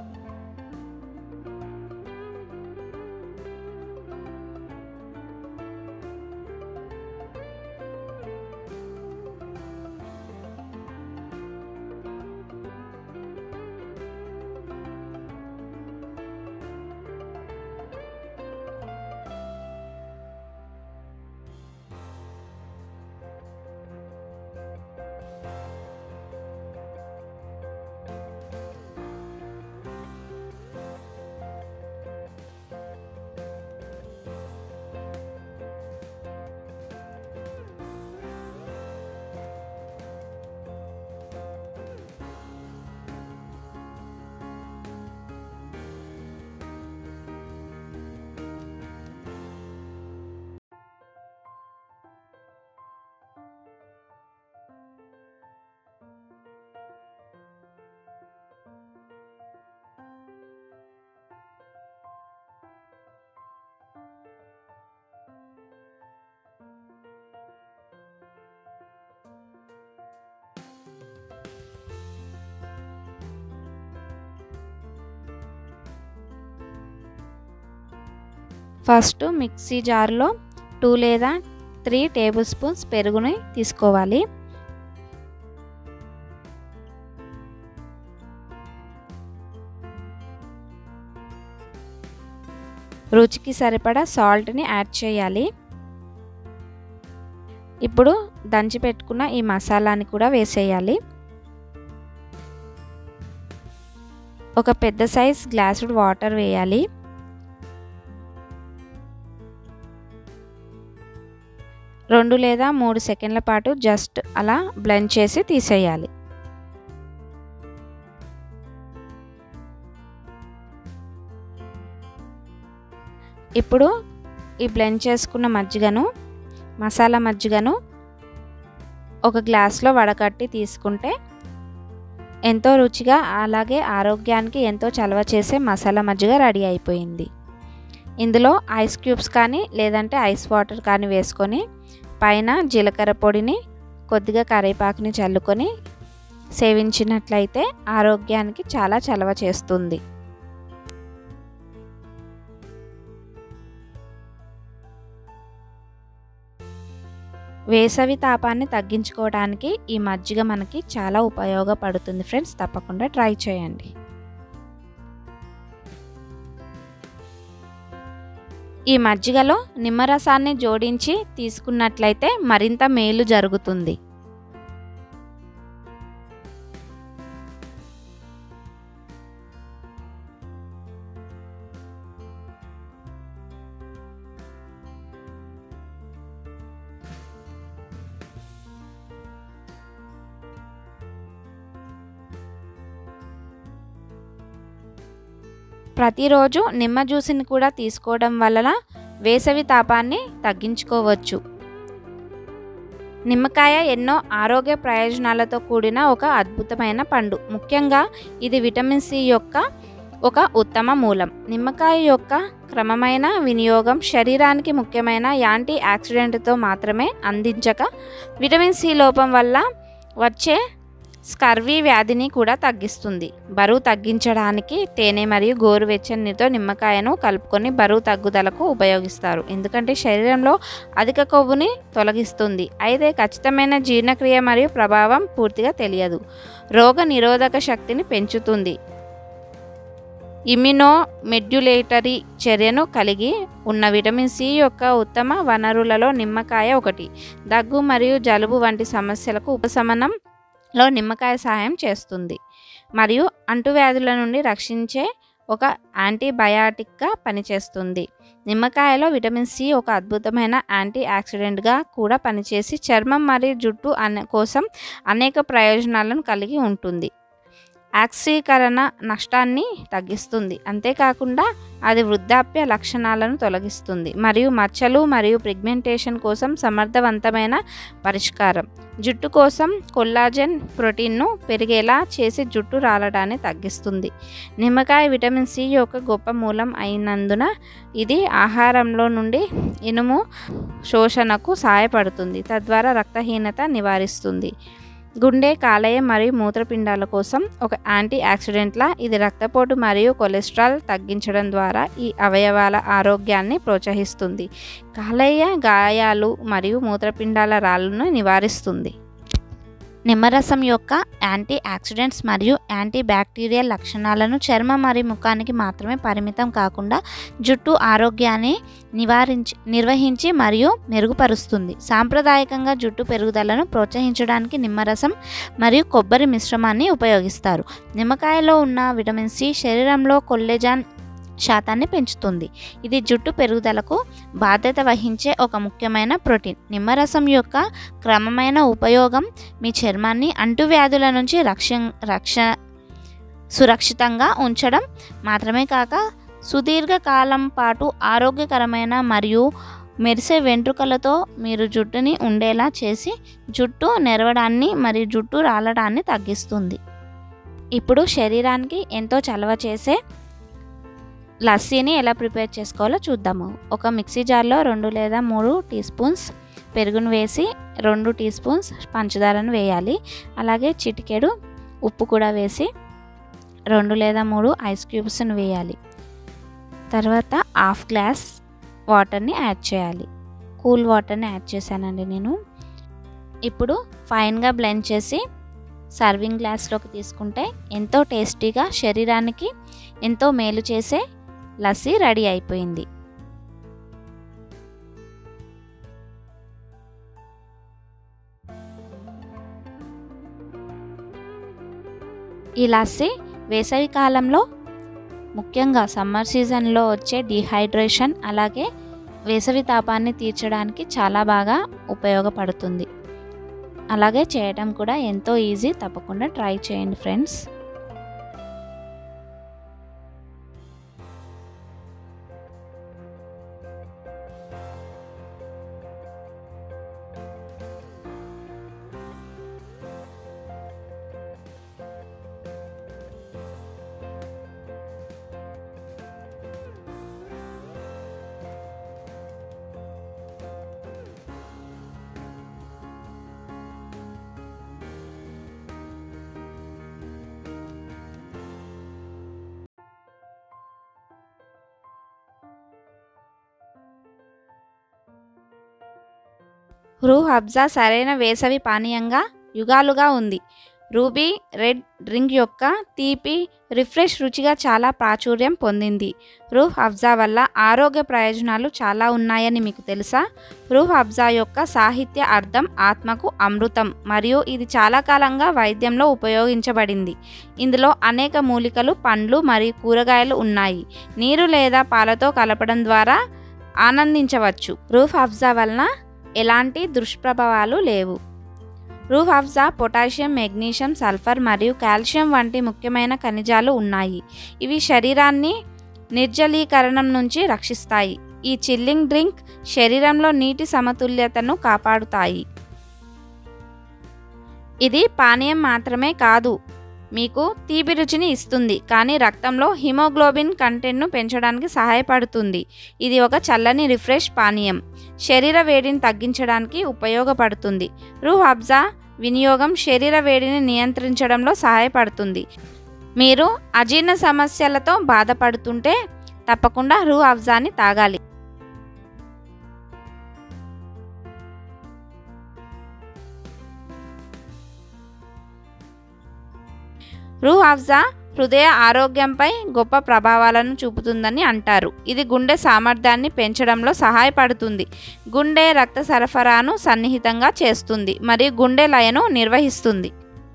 ఫస్ట్ మిక్సీ జార్లో టూ లేదా త్రీ టేబుల్ స్పూన్స్ పెరుగుని తీసుకోవాలి. రుచికి సరిపడా సాల్ట్ని యాడ్ చేయాలి. ఇప్పుడు దంచి పెట్టుకున్న ఈ మసాలాని కూడా వేసేయాలి. ఒక పెద్ద సైజ్ గ్లాసుడ్ వాటర్ వేయాలి. రెండు లేదా మూడు సెకండ్ల పాటు జస్ట్ అలా బ్లెండ్ చేసి తీసేయాలి. ఇప్పుడు ఈ బ్లెండ్ చేసుకున్న మజ్జిగను, మసాలా మజ్జిగను ఒక గ్లాస్లో వడకట్టి తీసుకుంటే ఎంతో రుచిగా అలాగే ఆరోగ్యానికి ఎంతో చలవ చేసే మసాలా మజ్జిగ రెడీ అయిపోయింది. ఇందులో ఐస్ క్యూబ్స్ కానీ లేదంటే ఐస్ వాటర్ కానీ వేసుకొని పైన జీలకర్ర పొడిని కొద్దిగా కరివేపాకుని చల్లుకొని సేవించినట్లయితే ఆరోగ్యానికి చాలా చలవ చేస్తుంది. వేసవి తాపాన్ని తగ్గించుకోవడానికి ఈ మజ్జిగ మనకి చాలా ఉపయోగపడుతుంది ఫ్రెండ్స్. తప్పకుండా ట్రై చేయండి. ఈ మజ్జిగలో నిమ్మరసాన్ని జోడించి తీసుకున్నట్లయితే మరింత మేలు జరుగుతుంది. ప్రతిరోజు నిమ్మ జ్యూస్ని కూడా తీసుకోవడం వలన వేసవి తాపాన్ని తగ్గించుకోవచ్చు. నిమ్మకాయ ఎన్నో ఆరోగ్య ప్రయోజనాలతో కూడిన ఒక అద్భుతమైన పండు. ముఖ్యంగా ఇది విటమిన్ సి యొక్క ఒక ఉత్తమ మూలం. నిమ్మకాయ యొక్క క్రమమైన వినియోగం శరీరానికి ముఖ్యమైన యాంటీ ఆక్సిడెంట్తో మాత్రమే అందించక విటమిన్ సి లోపం వల్ల వచ్చే స్కర్వీ వ్యాధిని కూడా తగ్గిస్తుంది. బరువు తగ్గించడానికి తేనె మరియు గోరువెచ్చని నీటితో నిమ్మకాయను కలుపుకొని బరువు తగ్గుదలకు ఉపయోగిస్తారు. ఎందుకంటే శరీరంలో అధిక కొవ్వుని తొలగిస్తుంది. అయితే ఖచ్చితమైన జీర్ణక్రియ మరియు ప్రభావం పూర్తిగా తెలియదు. రోగ నిరోధక శక్తిని పెంచుతుంది. ఇమ్యునో మెడ్యులేటరీ చర్యను కలిగి ఉన్న విటమిన్ సి యొక్క ఉత్తమ వనరులలో నిమ్మకాయ ఒకటి. దగ్గు మరియు జలుబు వంటి సమస్యలకు ఉపశమనం లో నిమ్మకాయ సహాయం చేస్తుంది మరియు అంటువ్యాధుల నుండి రక్షించే ఒక యాంటీబయాటిక్గా పనిచేస్తుంది. నిమ్మకాయలో విటమిన్ సి ఒక అద్భుతమైన యాంటీ ఆక్సిడెంట్గా కూడా పనిచేసి చర్మం మరియు జుట్టు అనే కోసం అనేక ప్రయోజనాలను కలిగి ఉంటుంది. ఆక్సీకరణ నష్టాన్ని తగ్గిస్తుంది. అంతేకాకుండా అది వృద్ధాప్య లక్షణాలను తొలగిస్తుంది మరియు మచ్చలు మరియు పిగ్మెంటేషన్ కోసం సమర్థవంతమైన పరిష్కారం. జుట్టు కోసం కొల్లాజెన్ ప్రోటీన్ను పెరిగేలా చేసి జుట్టు రాలడాన్ని తగ్గిస్తుంది. నిమ్మకాయ విటమిన్ సి యొక్క గొప్ప మూలం అయినందున ఇది ఆహారంలో నుండి ఇనుము శోషణకు సహాయపడుతుంది, తద్వారా రక్తహీనత నివారిస్తుంది. గుండె, కాలేయం మరియు మూత్రపిండాల కోసం ఒక యాంటీ ఆక్సిడెంట్లా ఇది రక్తపోటు మరియు కొలెస్ట్రాల్ తగ్గించడం ద్వారా ఈ అవయవాల ఆరోగ్యాన్ని ప్రోత్సహిస్తుంది. కాలేయ గాయాలు మరియు మూత్రపిండాల రాళ్ళను నివారిస్తుంది. నిమ్మరసం యొక్క యాంటీ ఆక్సిడెంట్స్ మరియు యాంటీ బ్యాక్టీరియల్ లక్షణాలను చర్మం మరియు ముఖానికి మాత్రమే పరిమితం కాకుండా జుట్టు ఆరోగ్యాన్ని నివారించి నిర్వహించి మరియు మెరుగుపరుస్తుంది. సాంప్రదాయకంగా జుట్టు పెరుగుదలను ప్రోత్సహించడానికి నిమ్మరసం మరియు కొబ్బరి మిశ్రమాన్ని ఉపయోగిస్తారు. నిమ్మకాయలో ఉన్న విటమిన్ సి శరీరంలో కొల్లాజెన్ శాతాన్ని పెంచుతుంది. ఇది జుట్టు పెరుగుదలకు బాధ్యత వహించే ఒక ముఖ్యమైన ప్రోటీన్. నిమ్మరసం యొక్క క్రమమైన ఉపయోగం మీ చర్మాన్ని అంటువ్యాధుల నుంచి రక్ష రక్ష సురక్షితంగా ఉంచడం మాత్రమే కాక సుదీర్ఘకాలం పాటు ఆరోగ్యకరమైన మరియు మెరిసే వెంట్రుకలతో మీరు జుట్టుని ఉండేలా చేసి జుట్టు నెరవడాన్ని మరియు జుట్టు రాలడాన్ని తగ్గిస్తుంది. ఇప్పుడు శరీరానికి ఎంతో చలవ చేసే లస్సీని ఎలా ప్రిపేర్ చేసుకోవాలో చూద్దాము. ఒక మిక్సీ జార్లో రెండు లేదా మూడు టీ స్పూన్స్ పెరుగును వేసి రెండు టీ స్పూన్స్ పంచదారను వేయాలి. అలాగే చిటికెడు ఉప్పు కూడా వేసి రెండు లేదా మూడు ఐస్ క్యూబ్స్ని వేయాలి. తర్వాత హాఫ్ గ్లాస్ వాటర్ని యాడ్ చేయాలి. కూల్ వాటర్ని యాడ్ చేశానండి నేను. ఇప్పుడు ఫైన్గా బ్లెండ్ చేసి సర్వింగ్ గ్లాస్లోకి తీసుకుంటే ఎంతో టేస్టీగా శరీరానికి ఎంతో మేలు చేసే లస్సీ రెడీ అయిపోయింది. ఈ లస్సీ వేసవి కాలంలో ముఖ్యంగా సమ్మర్ సీజన్లో వచ్చే డిహైడ్రేషన్ అలాగే వేసవి తాపాన్ని తీర్చడానికి చాలా బాగా ఉపయోగపడుతుంది. అలాగే చేయడం కూడా ఎంతో ఈజీ. తప్పకుండా ట్రై చేయండి ఫ్రెండ్స్. రూహ్ అఫ్జా సరైన వేసవి పానీయంగా యుగాలుగా ఉంది. రూబీ రెడ్ డ్రింక్ యొక్క తీపి రిఫ్రెష్ రుచిగా చాలా ప్రాచుర్యం పొందింది. రూహ్ అఫ్జా వల్ల ఆరోగ్య ప్రయోజనాలు చాలా ఉన్నాయని మీకు తెలుసా? రూహ్ అఫ్జా యొక్క సాహిత్య అర్థం ఆత్మకు అమృతం మరియు ఇది చాలా కాలంగా వైద్యంలో ఉపయోగించబడింది. ఇందులో అనేక మూలికలు, పండ్లు మరియు కూరగాయలు ఉన్నాయి. నీరు లేదా పాలతో కలపడం ద్వారా ఆనందించవచ్చు. రూహ్ అఫ్జా వలన ఎలాంటి దుష్ప్రభావాలు లేవు. Rooh Afza potassium, magnesium, sulphur మరియు కాల్షియం వంటి ముఖ్యమైన ఖనిజాలు ఉన్నాయి. ఇవి శరీరాన్ని నిర్జలీకరణం నుంచి రక్షిస్తాయి. ఈ చిల్లింగ్ డ్రింక్ శరీరంలో నీటి సమతుల్యతను కాపాడుతాయి. ఇది పానీయం మాత్రమే కాదు, మీకు తీపి రుచిని ఇస్తుంది, కానీ రక్తంలో హిమోగ్లోబిన్ కంటెంట్ను పెంచడానికి సహాయపడుతుంది. ఇది ఒక చల్లని రిఫ్రెష్ పానీయం. శరీర వేడిని తగ్గించడానికి ఉపయోగపడుతుంది. రూహ్ అఫ్జా వినియోగం శరీర వేడిని నియంత్రించడంలో సహాయపడుతుంది. మీరు అజీర్ణ సమస్యలతో బాధపడుతుంటే తప్పకుండా రూహ్ అఫ్జాని తాగాలి. రూహ్ అఫ్జా హృదయ ఆరోగ్యంపై గొప్ప ప్రభావాలను చూపుతుందని అంటారు. ఇది గుండె సామర్థ్యాన్ని పెంచడంలో సహాయపడుతుంది, గుండె రక్త సరఫరాను సన్నిహితంగా చేస్తుంది మరియు గుండె లయను నిర్వహిస్తుంది.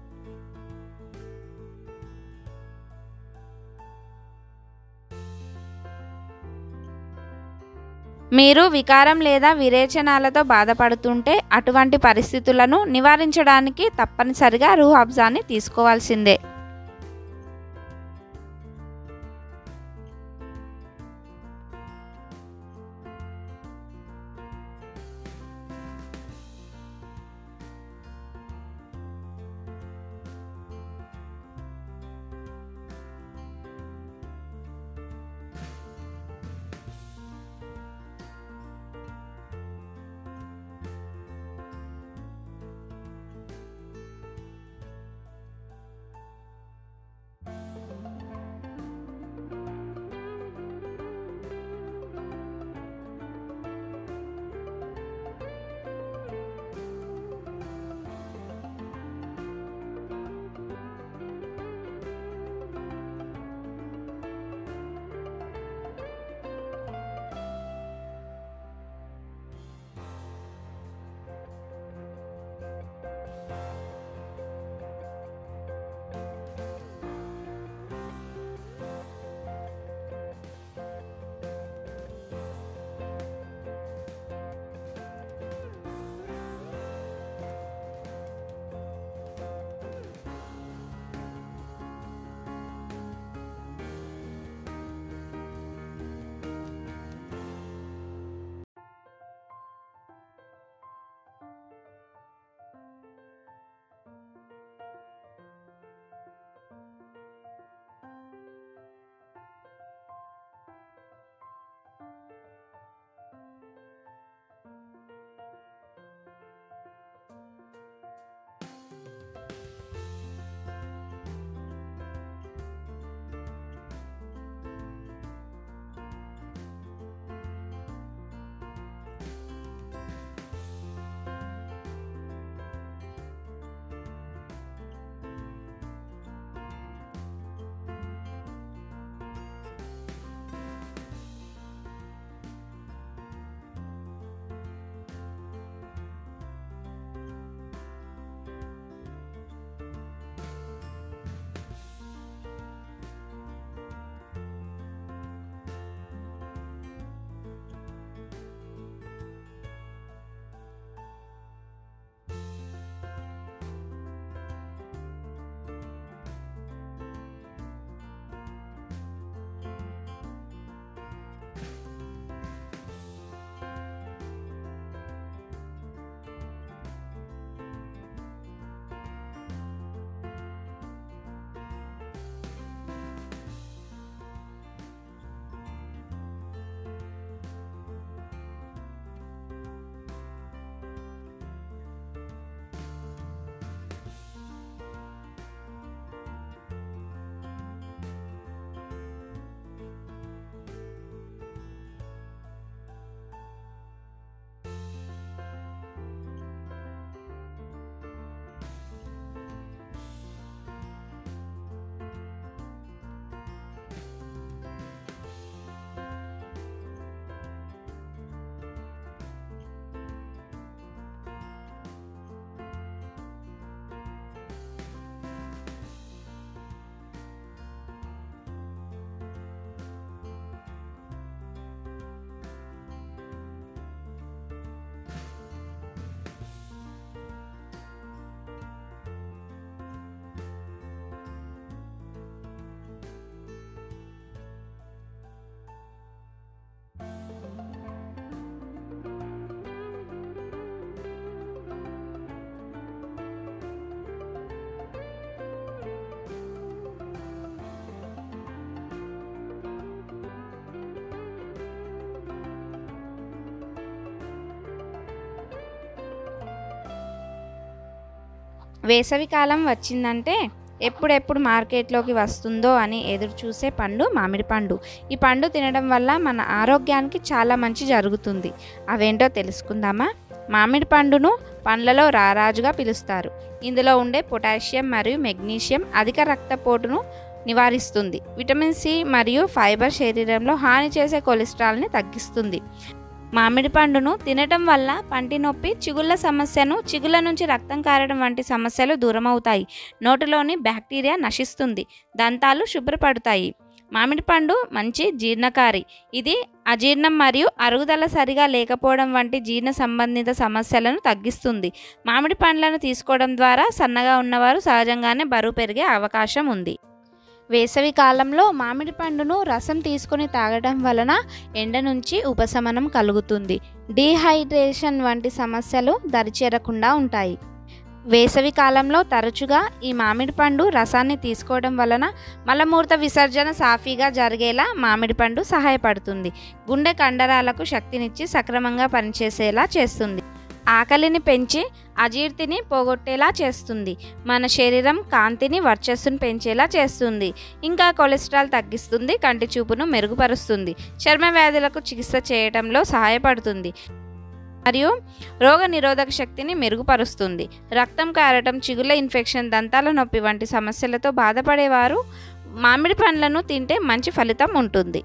మీరు వికారం లేదా విరేచనాలతో బాధపడుతుంటే అటువంటి పరిస్థితులను నివారించడానికి తప్పనిసరిగా రూహ్ అఫ్జాని తీసుకోవాల్సిందే. వేసవికాలం వచ్చిందంటే ఎప్పుడెప్పుడు మార్కెట్లోకి వస్తుందో అని ఎదురు చూసే పండు మామిడి పండు. ఈ పండు తినడం వల్ల మన ఆరోగ్యానికి చాలా మంచి జరుగుతుంది. అవేంటో తెలుసుకుందామా? మామిడి పండును పండ్లలో రారాజుగా పిలుస్తారు. ఇందులో ఉండే పొటాషియం మరియు మెగ్నీషియం అధిక రక్తపోటును నివారిస్తుంది. విటమిన్ సి మరియు ఫైబర్ శరీరంలో హాని చేసే కొలెస్ట్రాల్ని తగ్గిస్తుంది. మామిడి పండును తినటం వల్ల పంటి నొప్పి, చిగుళ్ళ సమస్యను, చిగుళ్ళ నుంచి రక్తం కారడం వంటి సమస్యలు దూరమవుతాయి. నోటిలోని బ్యాక్టీరియా నశిస్తుంది. దంతాలు శుభ్రపడతాయి. మామిడి పండు మంచి జీర్ణకారి. ఇది అజీర్ణం మరియు అరుగుదల సరిగా లేకపోవడం వంటి జీర్ణ సంబంధిత సమస్యలను తగ్గిస్తుంది. మామిడి పండ్లను తీసుకోవడం ద్వారా సన్నగా ఉన్నవారు సహజంగానే బరువు పెరిగే అవకాశం ఉంది. వేసవి కాలంలో మామిడి పండును రసం తీసుకొని తాగడం వలన ఎండ నుంచి ఉపశమనం కలుగుతుంది. డీహైడ్రేషన్ వంటి సమస్యలు దరిచేరకుండా ఉంటాయి. వేసవి కాలంలో తరచుగా ఈ మామిడి పండు రసాన్ని తీసుకోవడం వలన మలమూత్ర విసర్జన సాఫీగా జరిగేలా మామిడి పండు సహాయపడుతుంది. గుండె కండరాలకు శక్తినిచ్చి సక్రమంగా పనిచేసేలా చేస్తుంది. ఆకలిని పెంచి అజీర్తిని పోగొట్టేలా చేస్తుంది. మన శరీరం కాంతిని, వర్చస్సును పెంచేలా చేస్తుంది. ఇంకా కొలెస్ట్రాల్ తగ్గిస్తుంది. కంటి చూపును మెరుగుపరుస్తుంది. చర్మ వ్యాధులకు చికిత్స చేయడంలో సహాయపడుతుంది మరియు రోగ నిరోధక శక్తిని మెరుగుపరుస్తుంది. రక్తం కారటం, చిగుళ్ళ ఇన్ఫెక్షన్, దంతాల నొప్పి వంటి సమస్యలతో బాధపడేవారు మామిడి పండ్లను తింటే మంచి ఫలితం ఉంటుంది.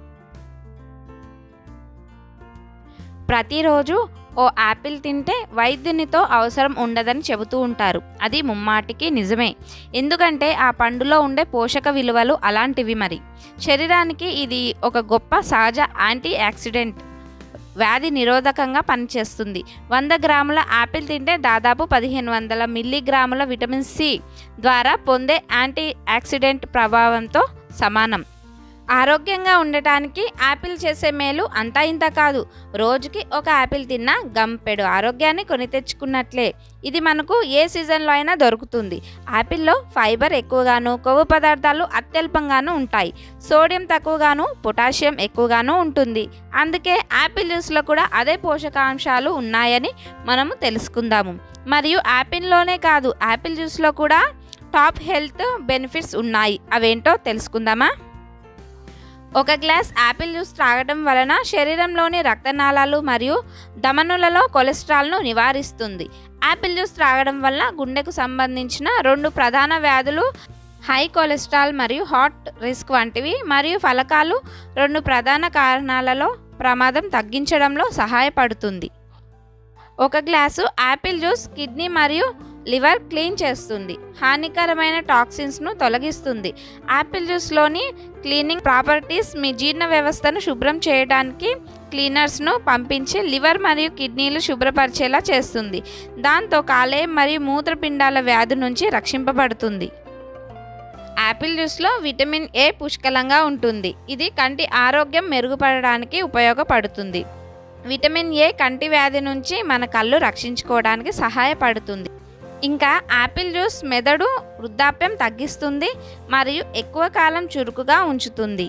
ప్రతిరోజు ఓ యాపిల్ తింటే వైద్యునితో అవసరం ఉండదని చెబుతూ ఉంటారు. అది ముమ్మాటికి నిజమే. ఎందుకంటే ఆ పండులో ఉండే పోషక విలువలు అలాంటివి. మరి శరీరానికి ఇది ఒక గొప్ప సహజ యాంటీ ఆక్సిడెంట్. వ్యాధి నిరోధకంగా పనిచేస్తుంది. వంద గ్రాముల యాపిల్ తింటే దాదాపు పదిహేను వందల మిల్లీగ్రాముల విటమిన్ సి ద్వారా పొందే యాంటీ ఆక్సిడెంట్ ప్రభావంతో సమానం. ఆరోగ్యంగా ఉండటానికి యాపిల్ చేసే మేలు అంతా ఇంత కాదు. రోజుకి ఒక యాపిల్ తిన్నా గంపెడు ఆరోగ్యాన్ని కొని తెచ్చుకున్నట్లే. ఇది మనకు ఏ సీజన్లో అయినా దొరుకుతుంది. యాపిల్లో ఫైబర్ ఎక్కువగాను, కొవ్వు పదార్థాలు అత్యల్పంగాను ఉంటాయి. సోడియం తక్కువగాను, పొటాషియం ఎక్కువగాను ఉంటుంది. అందుకే యాపిల్ జ్యూస్లో కూడా అదే పోషకాంశాలు ఉన్నాయని మనము తెలుసుకుందాము. మరియు యాపిల్లోనే కాదు, యాపిల్ జ్యూస్లో కూడా టాప్ హెల్త్ బెనిఫిట్స్ ఉన్నాయి. అవేంటో తెలుసుకుందామా? ఒక గ్లాస్ యాపిల్ జ్యూస్ త్రాగడం వలన శరీరంలోని రక్తనాళాలు మరియు ధమనులలో కొలెస్ట్రాల్ను నివారిస్తుంది. యాపిల్ జ్యూస్ త్రాగడం వల్ల గుండెకు సంబంధించిన రెండు ప్రధాన వ్యాధులు, హై కొలెస్ట్రాల్ మరియు హార్ట్ రిస్క్ వంటివి మరియు ఫలకాలు రెండు ప్రధాన కారణాలలో ప్రమాదం తగ్గించడంలో సహాయపడుతుంది. ఒక గ్లాసు యాపిల్ జ్యూస్ కిడ్నీ మరియు లివర్ క్లీన్ చేస్తుంది. హానికరమైన టాక్సిన్స్ను తొలగిస్తుంది. యాపిల్ జ్యూస్లోని క్లీనింగ్ ప్రాపర్టీస్ మీ జీర్ణ వ్యవస్థను శుభ్రం చేయడానికి క్లీనర్స్ను పంపించి లివర్ మరియు కిడ్నీలు శుభ్రపరిచేలా చేస్తుంది. దాంతో కాలేయం మరియు మూత్రపిండాల వ్యాధి నుంచి రక్షింపబడుతుంది. యాపిల్ జ్యూస్లో విటమిన్ ఏ పుష్కలంగా ఉంటుంది. ఇది కంటి ఆరోగ్యం మెరుగుపడడానికి ఉపయోగపడుతుంది. విటమిన్ ఏ కంటి వ్యాధి నుంచి మన కళ్ళు రక్షించుకోవడానికి సహాయపడుతుంది. ఇంకా యాపిల్ జ్యూస్ మెదడు వృద్ధాప్యం తగ్గిస్తుంది మరియు ఎక్కువ కాలం చురుకుగా ఉంచుతుంది.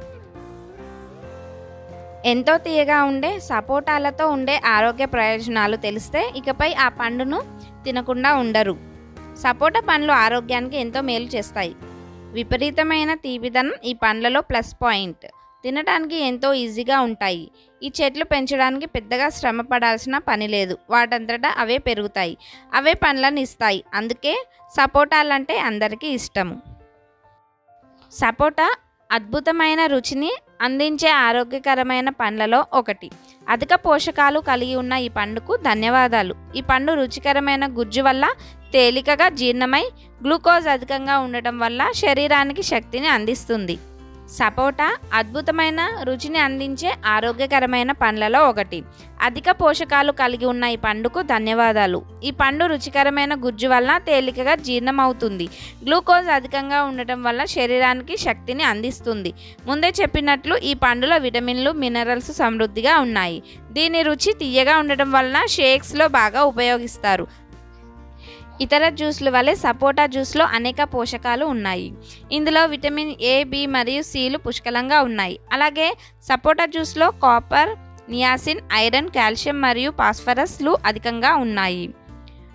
ఎంతో తీయగా ఉండే సపోటాలతో ఉండే ఆరోగ్య ప్రయోజనాలు తెలిస్తే ఇకపై ఆ పండును తినకుండా ఉండరు. సపోటా పండ్లు ఆరోగ్యానికి ఎంతో మేలు చేస్తాయి. విపరీతమైన తీపిదనం ఈ పండ్లలో ప్లస్ పాయింట్. తినడానికి ఎంతో ఈజీగా ఉంటాయి. ఈ చెట్లు పెంచడానికి పెద్దగా శ్రమ పడాల్సిన పని లేదు. వాటంతటా అవే పెరుగుతాయి, అవే పండ్లను ఇస్తాయి. అందుకే సపోటాలంటే అందరికీ ఇష్టము. సపోటా అద్భుతమైన రుచిని అందించే ఆరోగ్యకరమైన పండ్లలో ఒకటి. అధిక పోషకాలు కలిగి ఉన్న ఈ పండుకు ధన్యవాదాలు. ఈ పండు రుచికరమైన గుజ్జు వల్ల తేలికగా జీర్ణమై గ్లూకోజ్ అధికంగా ఉండటం వల్ల శరీరానికి శక్తిని అందిస్తుంది. సపోటా అద్భుతమైన రుచిని అందించే ఆరోగ్యకరమైన పండ్లలో ఒకటి. అధిక పోషకాలు కలిగి ఉన్న ఈ పండుకు ధన్యవాదాలు. ఈ పండు రుచికరమైన గుజ్జు వల్ల తేలికగా జీర్ణమవుతుంది. గ్లూకోజ్ అధికంగా ఉండటం వల్ల శరీరానికి శక్తిని అందిస్తుంది. ముందే చెప్పినట్లు ఈ పండులో విటమిన్లు, మినరల్స్ సమృద్ధిగా ఉన్నాయి. దీని రుచి తీయగా ఉండటం వలన షేక్స్లో బాగా ఉపయోగిస్తారు. ఇతర జ్యూస్ల వలె సపోటా జ్యూస్లో అనేక పోషకాలు ఉన్నాయి. ఇందులో విటమిన్ ఏ, బి మరియు సిలు పుష్కలంగా ఉన్నాయి. అలాగే సపోటా జ్యూస్లో కాపర్, నియాసిన్, ఐరన్, కాల్షియం మరియు ఫాస్ఫరస్లు అధికంగా ఉన్నాయి.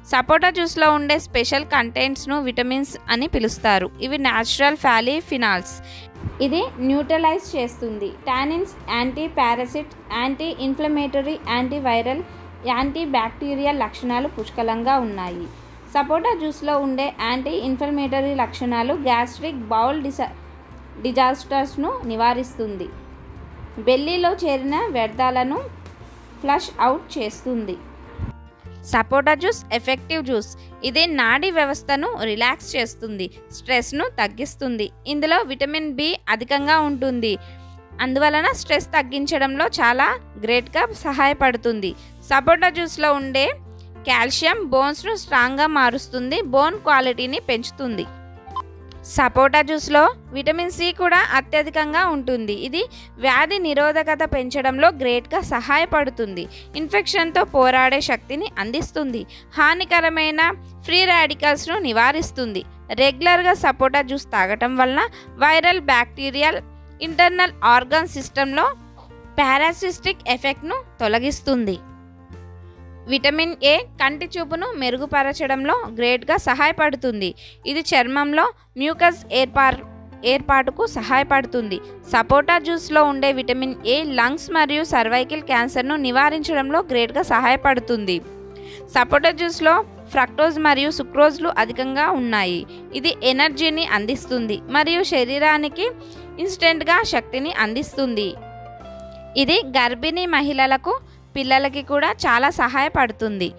సపోటా జ్యూస్లో ఉండే స్పెషల్ కంటెంట్స్ను విటమిన్స్ అని పిలుస్తారు. ఇవి న్యాచురల్ ఫ్యాలీ ఫినాల్స్. ఇది న్యూట్రలైజ్ చేస్తుంది. Tannins, antiparasitic, anti inflammatory, antiviral, antibacterial లక్షణాలు పుష్కలంగా ఉన్నాయి. సపోటా జ్యూస్లో ఉండే యాంటీ ఇన్ఫ్లమేటరీ లక్షణాలు గ్యాస్ట్రిక్ బౌల్ డిసా డిజాస్టర్స్ను నివారిస్తుంది. బెల్లీలో చేరిన వ్యర్థాలను ఫ్లష్ అవుట్ చేస్తుంది. Sapota juice effective juice. ఇది నాడీ వ్యవస్థను రిలాక్స్ చేస్తుంది, స్ట్రెస్ను తగ్గిస్తుంది. ఇందులో విటమిన్ బి అధికంగా ఉంటుంది, అందువలన స్ట్రెస్ తగ్గించడంలో చాలా గ్రేట్గా సహాయపడుతుంది. సపోటా జ్యూస్లో ఉండే కాల్షియం బోన్స్ను స్ట్రాంగ్గా మారుస్తుంది, బోన్ క్వాలిటీని పెంచుతుంది. సపోటా జ్యూస్లో విటమిన్ సి కూడా అత్యధికంగా ఉంటుంది. ఇది వ్యాధి నిరోధకత పెంచడంలో గ్రేట్గా సహాయపడుతుంది. ఇన్ఫెక్షన్తో పోరాడే శక్తిని అందిస్తుంది. హానికరమైన ఫ్రీ రాడికల్స్ను నివారిస్తుంది. రెగ్యులర్గా సపోటా జ్యూస్ తాగటం వలన వైరల్, బ్యాక్టీరియల్, ఇంటర్నల్ ఆర్గన్ సిస్టంలో పారాసిటిక్ ఎఫెక్ట్ను తొలగిస్తుంది. విటమిన్ ఏ కంటి చూపును మెరుగుపరచడంలో గ్రేట్గా సహాయపడుతుంది. ఇది చర్మంలో మ్యూకస్ ఏర్పాటు ఏర్పాటుకు సహాయపడుతుంది. సపోటా జ్యూస్లో ఉండే విటమిన్ ఏ లంగ్స్ మరియు సర్వైకల్ క్యాన్సర్ను నివారించడంలో గ్రేట్గా సహాయపడుతుంది. సపోటా జ్యూస్లో ఫ్రక్టోజ్ మరియు సుక్రోజ్లు అధికంగా ఉన్నాయి. ఇది ఎనర్జీని అందిస్తుంది మరియు శరీరానికి ఇన్స్టెంట్గా శక్తిని అందిస్తుంది. ఇది గర్భిణీ మహిళలకు, పిల్లలకి కూడా చాలా సహాయపడుతుంది.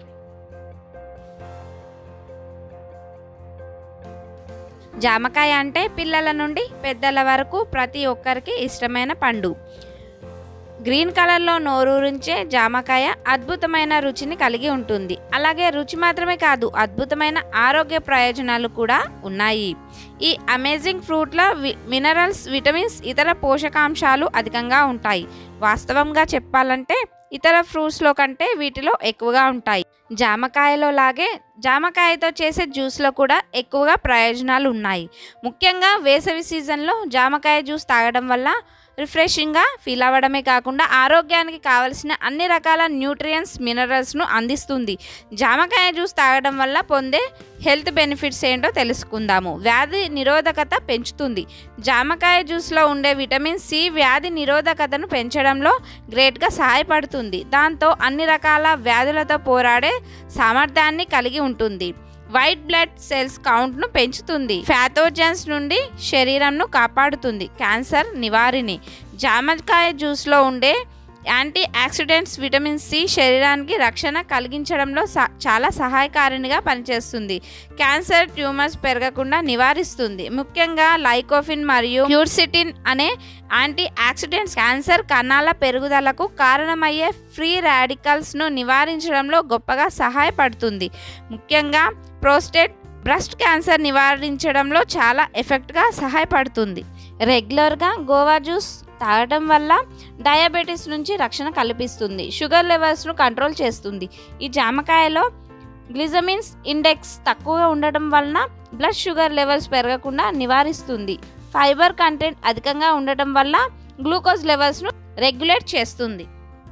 జామకాయ అంటే పిల్లల నుండి పెద్దల వరకు ప్రతి ఒక్కరికి ఇష్టమైన పండు. గ్రీన్ కలర్లో నోరూరించే జామకాయ అద్భుతమైన రుచిని కలిగి ఉంటుంది. అలాగే రుచి మాత్రమే కాదు, అద్భుతమైన ఆరోగ్య ప్రయోజనాలు కూడా ఉన్నాయి. ఈ అమేజింగ్ ఫ్రూట్లో వి మినరల్స్, విటమిన్స్, ఇతర పోషకాంశాలు అధికంగా ఉంటాయి. వాస్తవంగా చెప్పాలంటే ఇతర ఫ్రూట్స్లో కంటే వీటిలో ఎక్కువగా ఉంటాయి. జామకాయలో లాగే జామకాయతో చేసే జ్యూస్లో కూడా ఎక్కువగా ప్రయోజనాలు ఉన్నాయి. ముఖ్యంగా వేసవి సీజన్లో జామకాయ జ్యూస్ తాగడం వల్ల రిఫ్రెషింగ్గా ఫీల్ అవ్వడమే కాకుండా ఆరోగ్యానికి కావలసిన అన్ని రకాల న్యూట్రియన్స్, మినరల్స్ను అందిస్తుంది. జామకాయ జ్యూస్ తాగడం వల్ల పొందే హెల్త్ బెనిఫిట్స్ ఏంటో తెలుసుకుందాము. వ్యాధి నిరోధకత పెంచుతుంది. జామకాయ జ్యూస్లో ఉండే విటమిన్ సి వ్యాధి నిరోధకతను పెంచడంలో గ్రేట్గా సహాయపడుతుంది. దాంతో అన్ని రకాల వ్యాధులతో పోరాడే సామర్థ్యాన్ని కలిగి ఉంటుంది. వైట్ బ్లడ్ సెల్స్ కౌంట్ను పెంచుతుంది. ప్యాథోజన్స్ నుండి శరీరంను కాపాడుతుంది. క్యాన్సర్ నివారిణి. జామకాయ జ్యూస్లో ఉండే యాంటీ ఆక్సిడెంట్స్ విటమిన్ సి శరీరానికి రక్షణ కలిగించడంలో చాలా సహాయకారినిగా పనిచేస్తుంది. క్యాన్సర్ ట్యూమర్స్ పెరగకుండా నివారిస్తుంది. ముఖ్యంగా లైకోఫిన్ మరియు క్యూర్సిటిన్ అనే యాంటీ ఆక్సిడెంట్స్ క్యాన్సర్ కణాల పెరుగుదలకు కారణమయ్యే ఫ్రీ రాడికల్స్ను నివారించడంలో గొప్పగా సహాయపడుతుంది. ముఖ్యంగా ప్రోస్టేట్, బ్రెస్ట్ క్యాన్సర్ నివారించడంలో చాలా ఎఫెక్ట్గా సహాయపడుతుంది. రెగ్యులర్గా గోవా జ్యూస్ తాగడం వల్ల డయాబెటీస్ నుంచి రక్షణ కల్పిస్తుంది. షుగర్ లెవెల్స్ను కంట్రోల్ చేస్తుంది. ఈ జామకాయలో గ్లిజమిన్స్ ఇండెక్స్ తక్కువగా ఉండటం వలన బ్లడ్ షుగర్ లెవెల్స్ పెరగకుండా నివారిస్తుంది. ఫైబర్ కంటెంట్ అధికంగా ఉండటం వల్ల గ్లూకోజ్ లెవెల్స్ను రెగ్యులేట్ చేస్తుంది.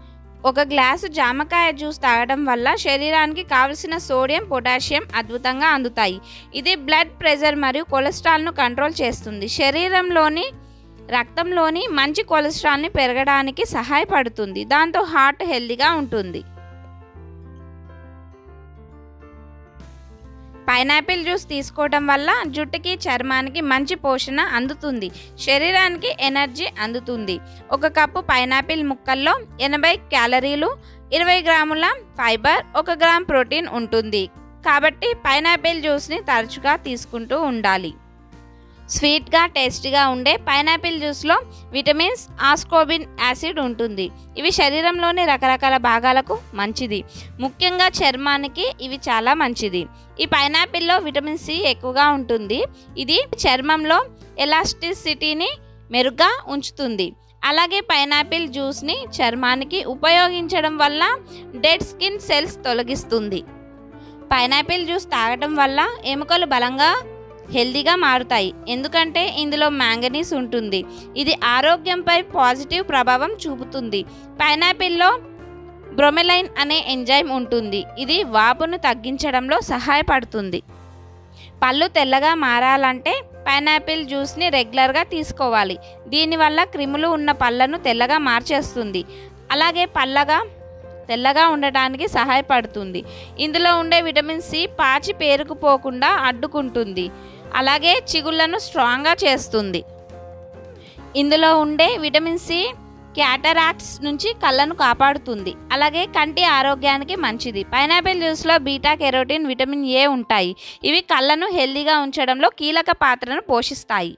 ఒక గ్లాసు జామకాయ జ్యూస్ తాగడం వల్ల శరీరానికి కావలసిన సోడియం, పొటాషియం అద్భుతంగా అందుతాయి. ఇది బ్లడ్ ప్రెషర్ మరియు కొలెస్ట్రాల్ను కంట్రోల్ చేస్తుంది. శరీరంలోని రక్తంలోని మంచి కొలెస్ట్రాల్ని పెరగడానికి సహాయపడుతుంది. దాంతో హార్ట్ హెల్తీగా ఉంటుంది. పైనాపిల్ జ్యూస్ తీసుకోవడం వల్ల జుట్టుకి, చర్మానికి మంచి పోషణ అందుతుంది. శరీరానికి ఎనర్జీ అందుతుంది. ఒక కప్పు పైనాపిల్ ముక్కల్లో ఎనభై క్యాలరీలు, ఇరవై గ్రాముల ఫైబర్, ఒక గ్రామ్ ప్రోటీన్ ఉంటుంది. కాబట్టి పైనాపిల్ జ్యూస్ని తరచుగా తీసుకుంటూ ఉండాలి. స్వీట్గా, టేస్టీగా ఉండే పైనాపిల్ జ్యూస్లో విటమిన్స్, ఆస్కోబిన్ యాసిడ్ ఉంటుంది. ఇవి శరీరంలోని రకరకాల భాగాలకు మంచిది. ముఖ్యంగా చర్మానికి ఇవి చాలా మంచిది. ఈ పైనాపిల్లో విటమిన్ సి ఎక్కువగా ఉంటుంది. ఇది చర్మంలో ఎలాస్టిసిటీని మెరుగ్గా ఉంచుతుంది. అలాగే పైనాపిల్ జ్యూస్ని చర్మానికి ఉపయోగించడం వల్ల డెడ్ స్కిన్ సెల్స్ తొలగిస్తుంది. పైనాపిల్ జ్యూస్ తాగడం వల్ల ఎముకలు బలంగా, హెల్తీగా మారుతాయి. ఎందుకంటే ఇందులో మ్యాంగనీస్ ఉంటుంది. ఇది ఆరోగ్యంపై పాజిటివ్ ప్రభావం చూపుతుంది. పైనాపిల్లో బ్రోమెలైన్ అనే ఎంజైమ్ ఉంటుంది. ఇది వాపును తగ్గించడంలో సహాయపడుతుంది. పళ్ళు తెల్లగా మారాలంటే పైనాపిల్ జ్యూస్ని రెగ్యులర్గా తీసుకోవాలి. దీనివల్ల క్రిములు ఉన్న పళ్ళను తెల్లగా మార్చేస్తుంది. అలాగే పళ్ళగా తెల్లగా ఉండటానికి సహాయపడుతుంది. ఇందులో ఉండే విటమిన్ సి పాచి పేరుకుపోకుండా అడ్డుకుంటుంది. అలాగే చిగుళ్లను స్ట్రాంగ్గా చేస్తుంది. ఇందులో ఉండే విటమిన్ సి క్యాటరాక్ట్స్ నుంచి కళ్ళను కాపాడుతుంది. అలాగే కంటి ఆరోగ్యానికి మంచిది. పైనాపిల్ జ్యూస్లో బీటా కెరోటిన్, విటమిన్ ఏ ఉంటాయి. ఇవి కళ్ళను హెల్దీగా ఉంచడంలో కీలక పాత్రను పోషిస్తాయి.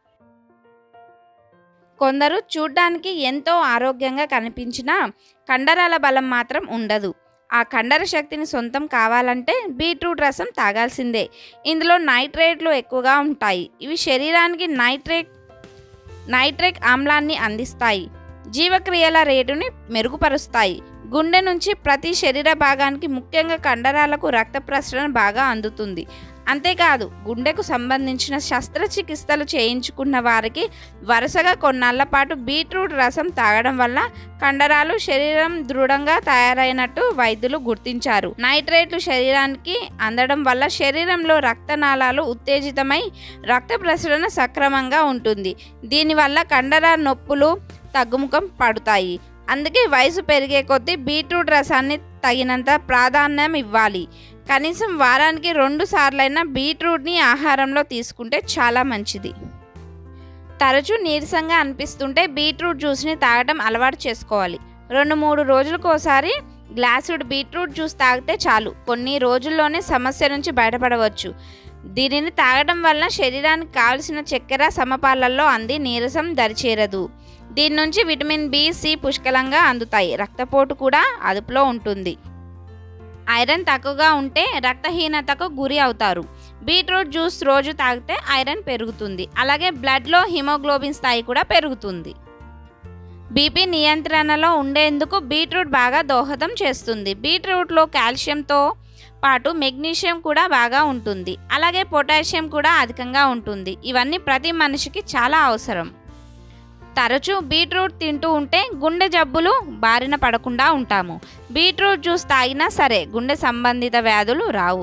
కొందరు చూడ్డానికి ఎంతో ఆరోగ్యంగా కనిపించినా కండరాల బలం మాత్రం ఉండదు. ఆ కండర శక్తిని సొంతం కావాలంటే బీట్రూట్ రసం తాగాల్సిందే. ఇందులో నైట్రేట్లు ఎక్కువగా ఉంటాయి. ఇవి శరీరానికి నైట్రేట్ నైట్రిక్ ఆమ్లాన్ని అందిస్తాయి. జీవక్రియల రేటుని మెరుగుపరుస్తాయి. గుండె నుంచి ప్రతి శరీర భాగానికి, ముఖ్యంగా కండరాలకు రక్త ప్రసరణ బాగా అందుతుంది. అంతేకాదు, గుండెకు సంబంధించిన శస్త్రచికిత్సలు చేయించుకున్న వారికి వరుసగా కొన్నాళ్ల పాటు బీట్రూట్ రసం తాగడం వల్ల కండరాలు, శరీరం దృఢంగా తయారైనట్టు వైద్యులు గుర్తించారు. నైట్రేట్లు శరీరానికి అందడం వల్ల శరీరంలో రక్తనాళాలు ఉత్తేజితమై రక్త ప్రసరణ సక్రమంగా ఉంటుంది. దీనివల్ల కండరాల నొప్పులు తగ్గుముఖం పడతాయి. అందుకే వయసు పెరిగే కొద్దీ బీట్రూట్ రసాన్ని తగినంత ప్రాధాన్యం ఇవ్వాలి. కనీసం వారానికి రెండు సార్లైనా బీట్రూట్ని ఆహారంలో తీసుకుంటే చాలా మంచిది. తరచూ నీరసంగా అనిపిస్తుంటే బీట్రూట్ జ్యూస్ని తాగడం అలవాటు చేసుకోవాలి. రెండు మూడు రోజులకోసారి గ్లాసుడ్ బీట్రూట్ జ్యూస్ తాగితే చాలు. కొన్ని రోజుల్లోనే సమస్య నుంచి బయటపడవచ్చు. దీనిని తాగడం వల్ల శరీరానికి కావలసిన చక్కెర సమపాలల్లో అంది నీరసం దరిచేరదు. దీని నుంచి విటమిన్ బి, సి పుష్కలంగా అందుతాయి. రక్తపోటు కూడా అదుపులో ఉంటుంది. ఐరన్ తక్కువగా ఉంటే రక్తహీనతకు గురి అవుతారు. బీట్రూట్ జ్యూస్ రోజు తాగితే ఐరన్ పెరుగుతుంది. అలాగే బ్లడ్లో హిమోగ్లోబిన్ స్థాయి కూడా పెరుగుతుంది. బీపీ నియంత్రణలో ఉండేందుకు బీట్రూట్ బాగా దోహదం చేస్తుంది. బీట్రూట్లో కాల్షియంతో పాటు మెగ్నీషియం కూడా బాగా ఉంటుంది. అలాగే పొటాషియం కూడా అధికంగా ఉంటుంది. ఇవన్నీ ప్రతి మనిషికి చాలా అవసరం. తరచూ బీట్రూట్ తింటూ ఉంటే గుండె జబ్బులు బారిన పడకుండా ఉంటాము. బీట్రూట్ జ్యూస్ తాగినా సరే గుండె సంబంధిత వ్యాధులు రావు.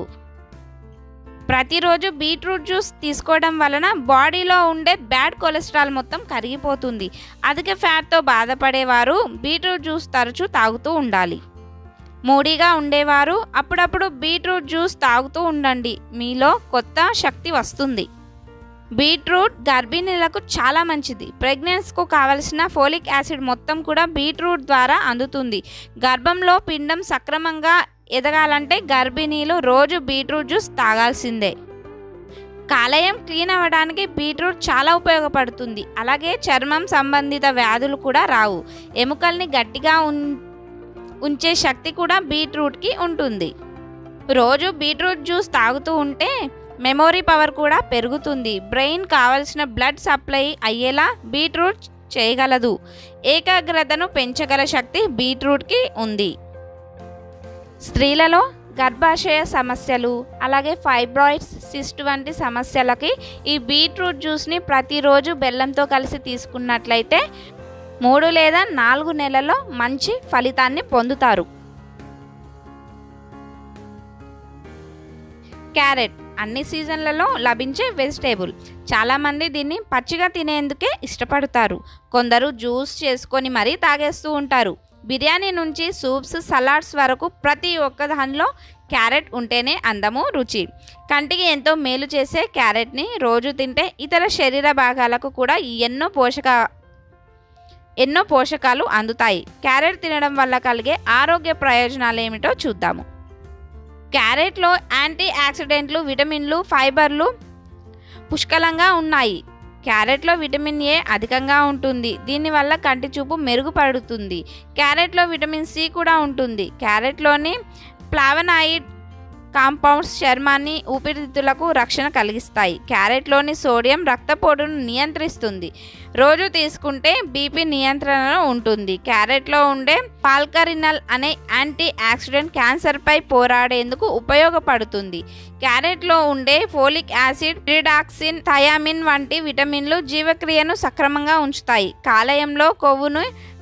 ప్రతిరోజు బీట్రూట్ జ్యూస్ తీసుకోవడం వలన బాడీలో ఉండే బ్యాడ్ కొలెస్ట్రాల్ మొత్తం కరిగిపోతుంది. అధిక ఫ్యాట్తో బాధపడేవారు బీట్రూట్ జ్యూస్ తరచూ తాగుతూ ఉండాలి. మూడీగా ఉండేవారు అప్పుడప్పుడు బీట్రూట్ జ్యూస్ తాగుతూ ఉండండి. మీలో కొత్త శక్తి వస్తుంది. బీట్రూట్ గర్భిణీలకు చాలా మంచిది. ప్రెగ్నెన్సీకు కావలసిన ఫోలిక్ యాసిడ్ మొత్తం కూడా బీట్రూట్ ద్వారా అందుతుంది. గర్భంలో పిండం సక్రమంగా ఎదగాలంటే గర్భిణీలు రోజు బీట్రూట్ జ్యూస్ తాగాల్సిందే. కాలేయం క్లీన్ అవ్వడానికి బీట్రూట్ చాలా ఉపయోగపడుతుంది. అలాగే చర్మం సంబంధిత వ్యాధులు కూడా రావు. ఎముకల్ని గట్టిగా ఉంచే శక్తి కూడా బీట్రూట్కి ఉంటుంది. రోజు బీట్రూట్ జ్యూస్ తాగుతూ ఉంటే మెమొరీ పవర్ కూడా పెరుగుతుంది. బ్రెయిన్ కావలసిన బ్లడ్ సప్లై అయ్యేలా బీట్రూట్ చేయగలదు. ఏకాగ్రతను పెంచగల శక్తి బీట్రూట్కి ఉంది. స్త్రీలలో గర్భాశయ సమస్యలు, అలాగే ఫైబ్రాయిడ్స్, సిస్ట్ వంటి సమస్యలకి ఈ బీట్రూట్ జ్యూస్ని ప్రతిరోజు బెల్లంతో కలిసి తీసుకున్నట్లయితే మూడు లేదా నాలుగు నెలల్లో మంచి ఫలితాన్ని పొందుతారు. క్యారెట్ అన్ని సీజన్లలో లభించే వెజిటేబుల్. చాలామంది దీన్ని పచ్చిగా తినేందుకే ఇష్టపడతారు. కొందరు జ్యూస్ చేసుకొని మరీ తాగేస్తూ ఉంటారు. బిర్యానీ నుంచి సూప్స్, సలాడ్స్ వరకు ప్రతి ఒక్క దానిలో క్యారెట్ ఉంటేనే అందము, రుచి. కంటికి ఎంతో మేలు చేసే క్యారెట్ని రోజు తింటే ఇతర శరీర భాగాలకు కూడా ఎన్నో పోషక ఎన్నో పోషకాలు అందుతాయి. క్యారెట్ తినడం వల్ల కలిగే ఆరోగ్య ప్రయోజనాలు ఏమిటో చూద్దాము. క్యారెట్లో యాంటీ ఆక్సిడెంట్లు, విటమిన్లు, ఫైబర్లు పుష్కలంగా ఉన్నాయి. క్యారెట్లో విటమిన్ ఏ అధికంగా ఉంటుంది. దీనివల్ల కంటి చూపు మెరుగుపడుతుంది. క్యారెట్లో విటమిన్ సి కూడా ఉంటుంది. క్యారెట్లోని ఫ్లావనాయిడ్ కాంపౌండ్స్ చర్మాన్ని, ఊపిరితిత్తులకు రక్షణ కలిగిస్తాయి. క్యారెట్లోని సోడియం రక్తపోటును నియంత్రిస్తుంది. రోజు తీసుకుంటే బీపీ నియంత్రణలో ఉంటుంది. క్యారెట్లో ఉండే పాల్కరినల్ అనే యాంటీ ఆక్సిడెంట్ క్యాన్సర్పై పోరాడేందుకు ఉపయోగపడుతుంది. క్యారెట్లో ఉండే ఫోలిక్ యాసిడ్, రిడాక్సిన్, థయామిన్ వంటి విటమిన్లు జీవక్రియను సక్రమంగా ఉంచుతాయి. కాలేయంలో కొవ్వును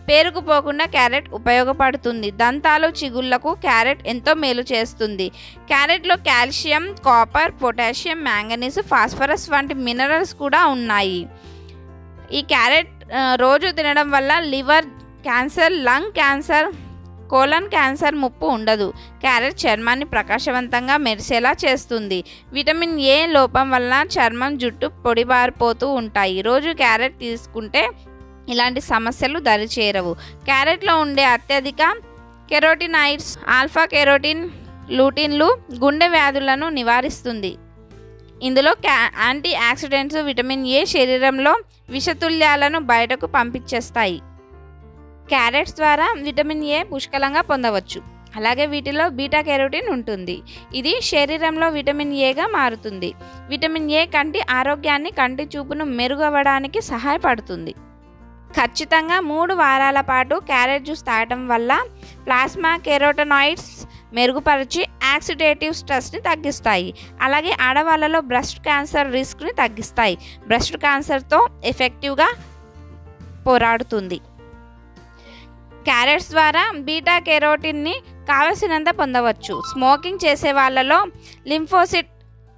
పేరుకుపోకుండా క్యారెట్ ఉపయోగపడుతుంది. దంతాలు, చిగుళ్లకు క్యారెట్ ఎంతో మేలు చేస్తుంది. క్యారెట్లో calcium, copper, potassium, manganese, phosphorus వంటి మినరల్స్ కూడా ఉన్నాయి. ఈ క్యారెట్ రోజు తినడం వల్ల liver cancer, lung cancer, colon cancer ముప్పు ఉండదు. క్యారెట్ చర్మాన్ని ప్రకాశవంతంగా మెరిసేలా చేస్తుంది. విటమిన్ ఏ లోపం వల్ల చర్మం, జుట్టు పొడిబారిపోతూ ఉంటాయి. రోజు క్యారెట్ తీసుకుంటే ఇలాంటి సమస్యలు దరిచేరవు. క్యారెట్లో ఉండే అత్యధిక కెరోటినాయిడ్స్, ఆల్ఫా కెరోటిన్, లూటిన్లు గుండె వ్యాధులను నివారిస్తుంది. ఇందులో క్యా యాంటీ ఆక్సిడెంట్స్, విటమిన్ ఏ శరీరంలో విషతుల్యాలను బయటకు పంపించేస్తాయి. క్యారెట్స్ ద్వారా విటమిన్ ఏ పుష్కలంగా పొందవచ్చు. అలాగే వీటిలో బీటా కెరోటిన్ ఉంటుంది. ఇది శరీరంలో విటమిన్ ఏగా మారుతుంది. విటమిన్ ఏ కంటి ఆరోగ్యాన్ని, కంటి చూపును మెరుగవడానికి సహాయపడుతుంది. ఖచ్చితంగా మూడు వారాల పాటు క్యారెట్ జ్యూస్ తాగడం వల్ల ప్లాస్మా కెరోటనాయిడ్స్ మెరుగుపరిచి ఆక్సిడేటివ్ స్ట్రెస్ని తగ్గిస్తాయి. అలాగే ఆడవాళ్ళలో బ్రెస్ట్ క్యాన్సర్ రిస్క్ని తగ్గిస్తాయి. బ్రెస్ట్ క్యాన్సర్తో ఎఫెక్టివ్గా పోరాడుతుంది. క్యారెట్స్ ద్వారా బీటా కెరోటిన్ని కావలసినంత పొందవచ్చు. స్మోకింగ్ చేసే వాళ్ళలో లింఫోసిట్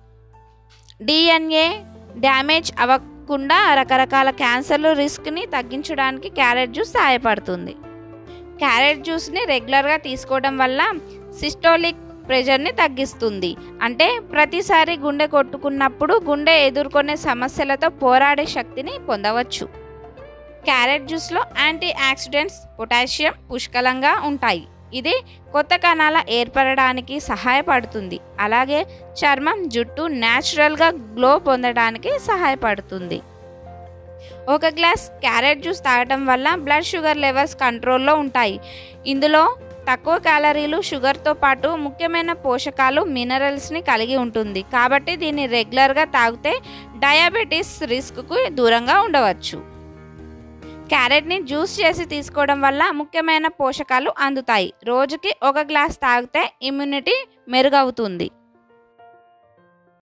డిఎన్ఏ డ్యామేజ్ అవ్వకుండా రకరకాల క్యాన్సర్లు రిస్క్ని తగ్గించడానికి క్యారెట్ జ్యూస్ సహాయపడుతుంది. క్యారెట్ జ్యూస్ని రెగ్యులర్గా తీసుకోవడం వల్ల సిస్టోలిక్ ప్రెషర్ని తగ్గిస్తుంది. అంటే ప్రతిసారి గుండె కొట్టుకున్నప్పుడు గుండె ఎదుర్కొనే సమస్యలతో పోరాడే శక్తిని పొందవచ్చు. క్యారెట్ జ్యూస్లో యాంటీ ఆక్సిడెంట్స్, పొటాషియం పుష్కలంగా ఉంటాయి. ఇది కొత్త కణాల ఏర్పడడానికి సహాయపడుతుంది. అలాగే చర్మం, జుట్టు న్యాచురల్గా గ్లో పొందడానికి సహాయపడుతుంది. ఒక గ్లాస్ క్యారెట్ జ్యూస్ తాగడం వల్ల బ్లడ్ షుగర్ లెవెల్స్ కంట్రోల్లో ఉంటాయి. ఇందులో తక్కువ క్యాలరీలు, షుగర్తో పాటు ముఖ్యమైన పోషకాలు, మినరల్స్ని కలిగి ఉంటుంది. కాబట్టి దీన్ని రెగ్యులర్గా తాగితే డయాబెటీస్ రిస్క్కు దూరంగా ఉండవచ్చు. క్యారెట్ని జ్యూస్ చేసి తీసుకోవడం వల్ల ముఖ్యమైన పోషకాలు అందుతాయి. రోజుకి ఒక గ్లాస్ తాగితే ఇమ్యూనిటీ మెరుగవుతుంది.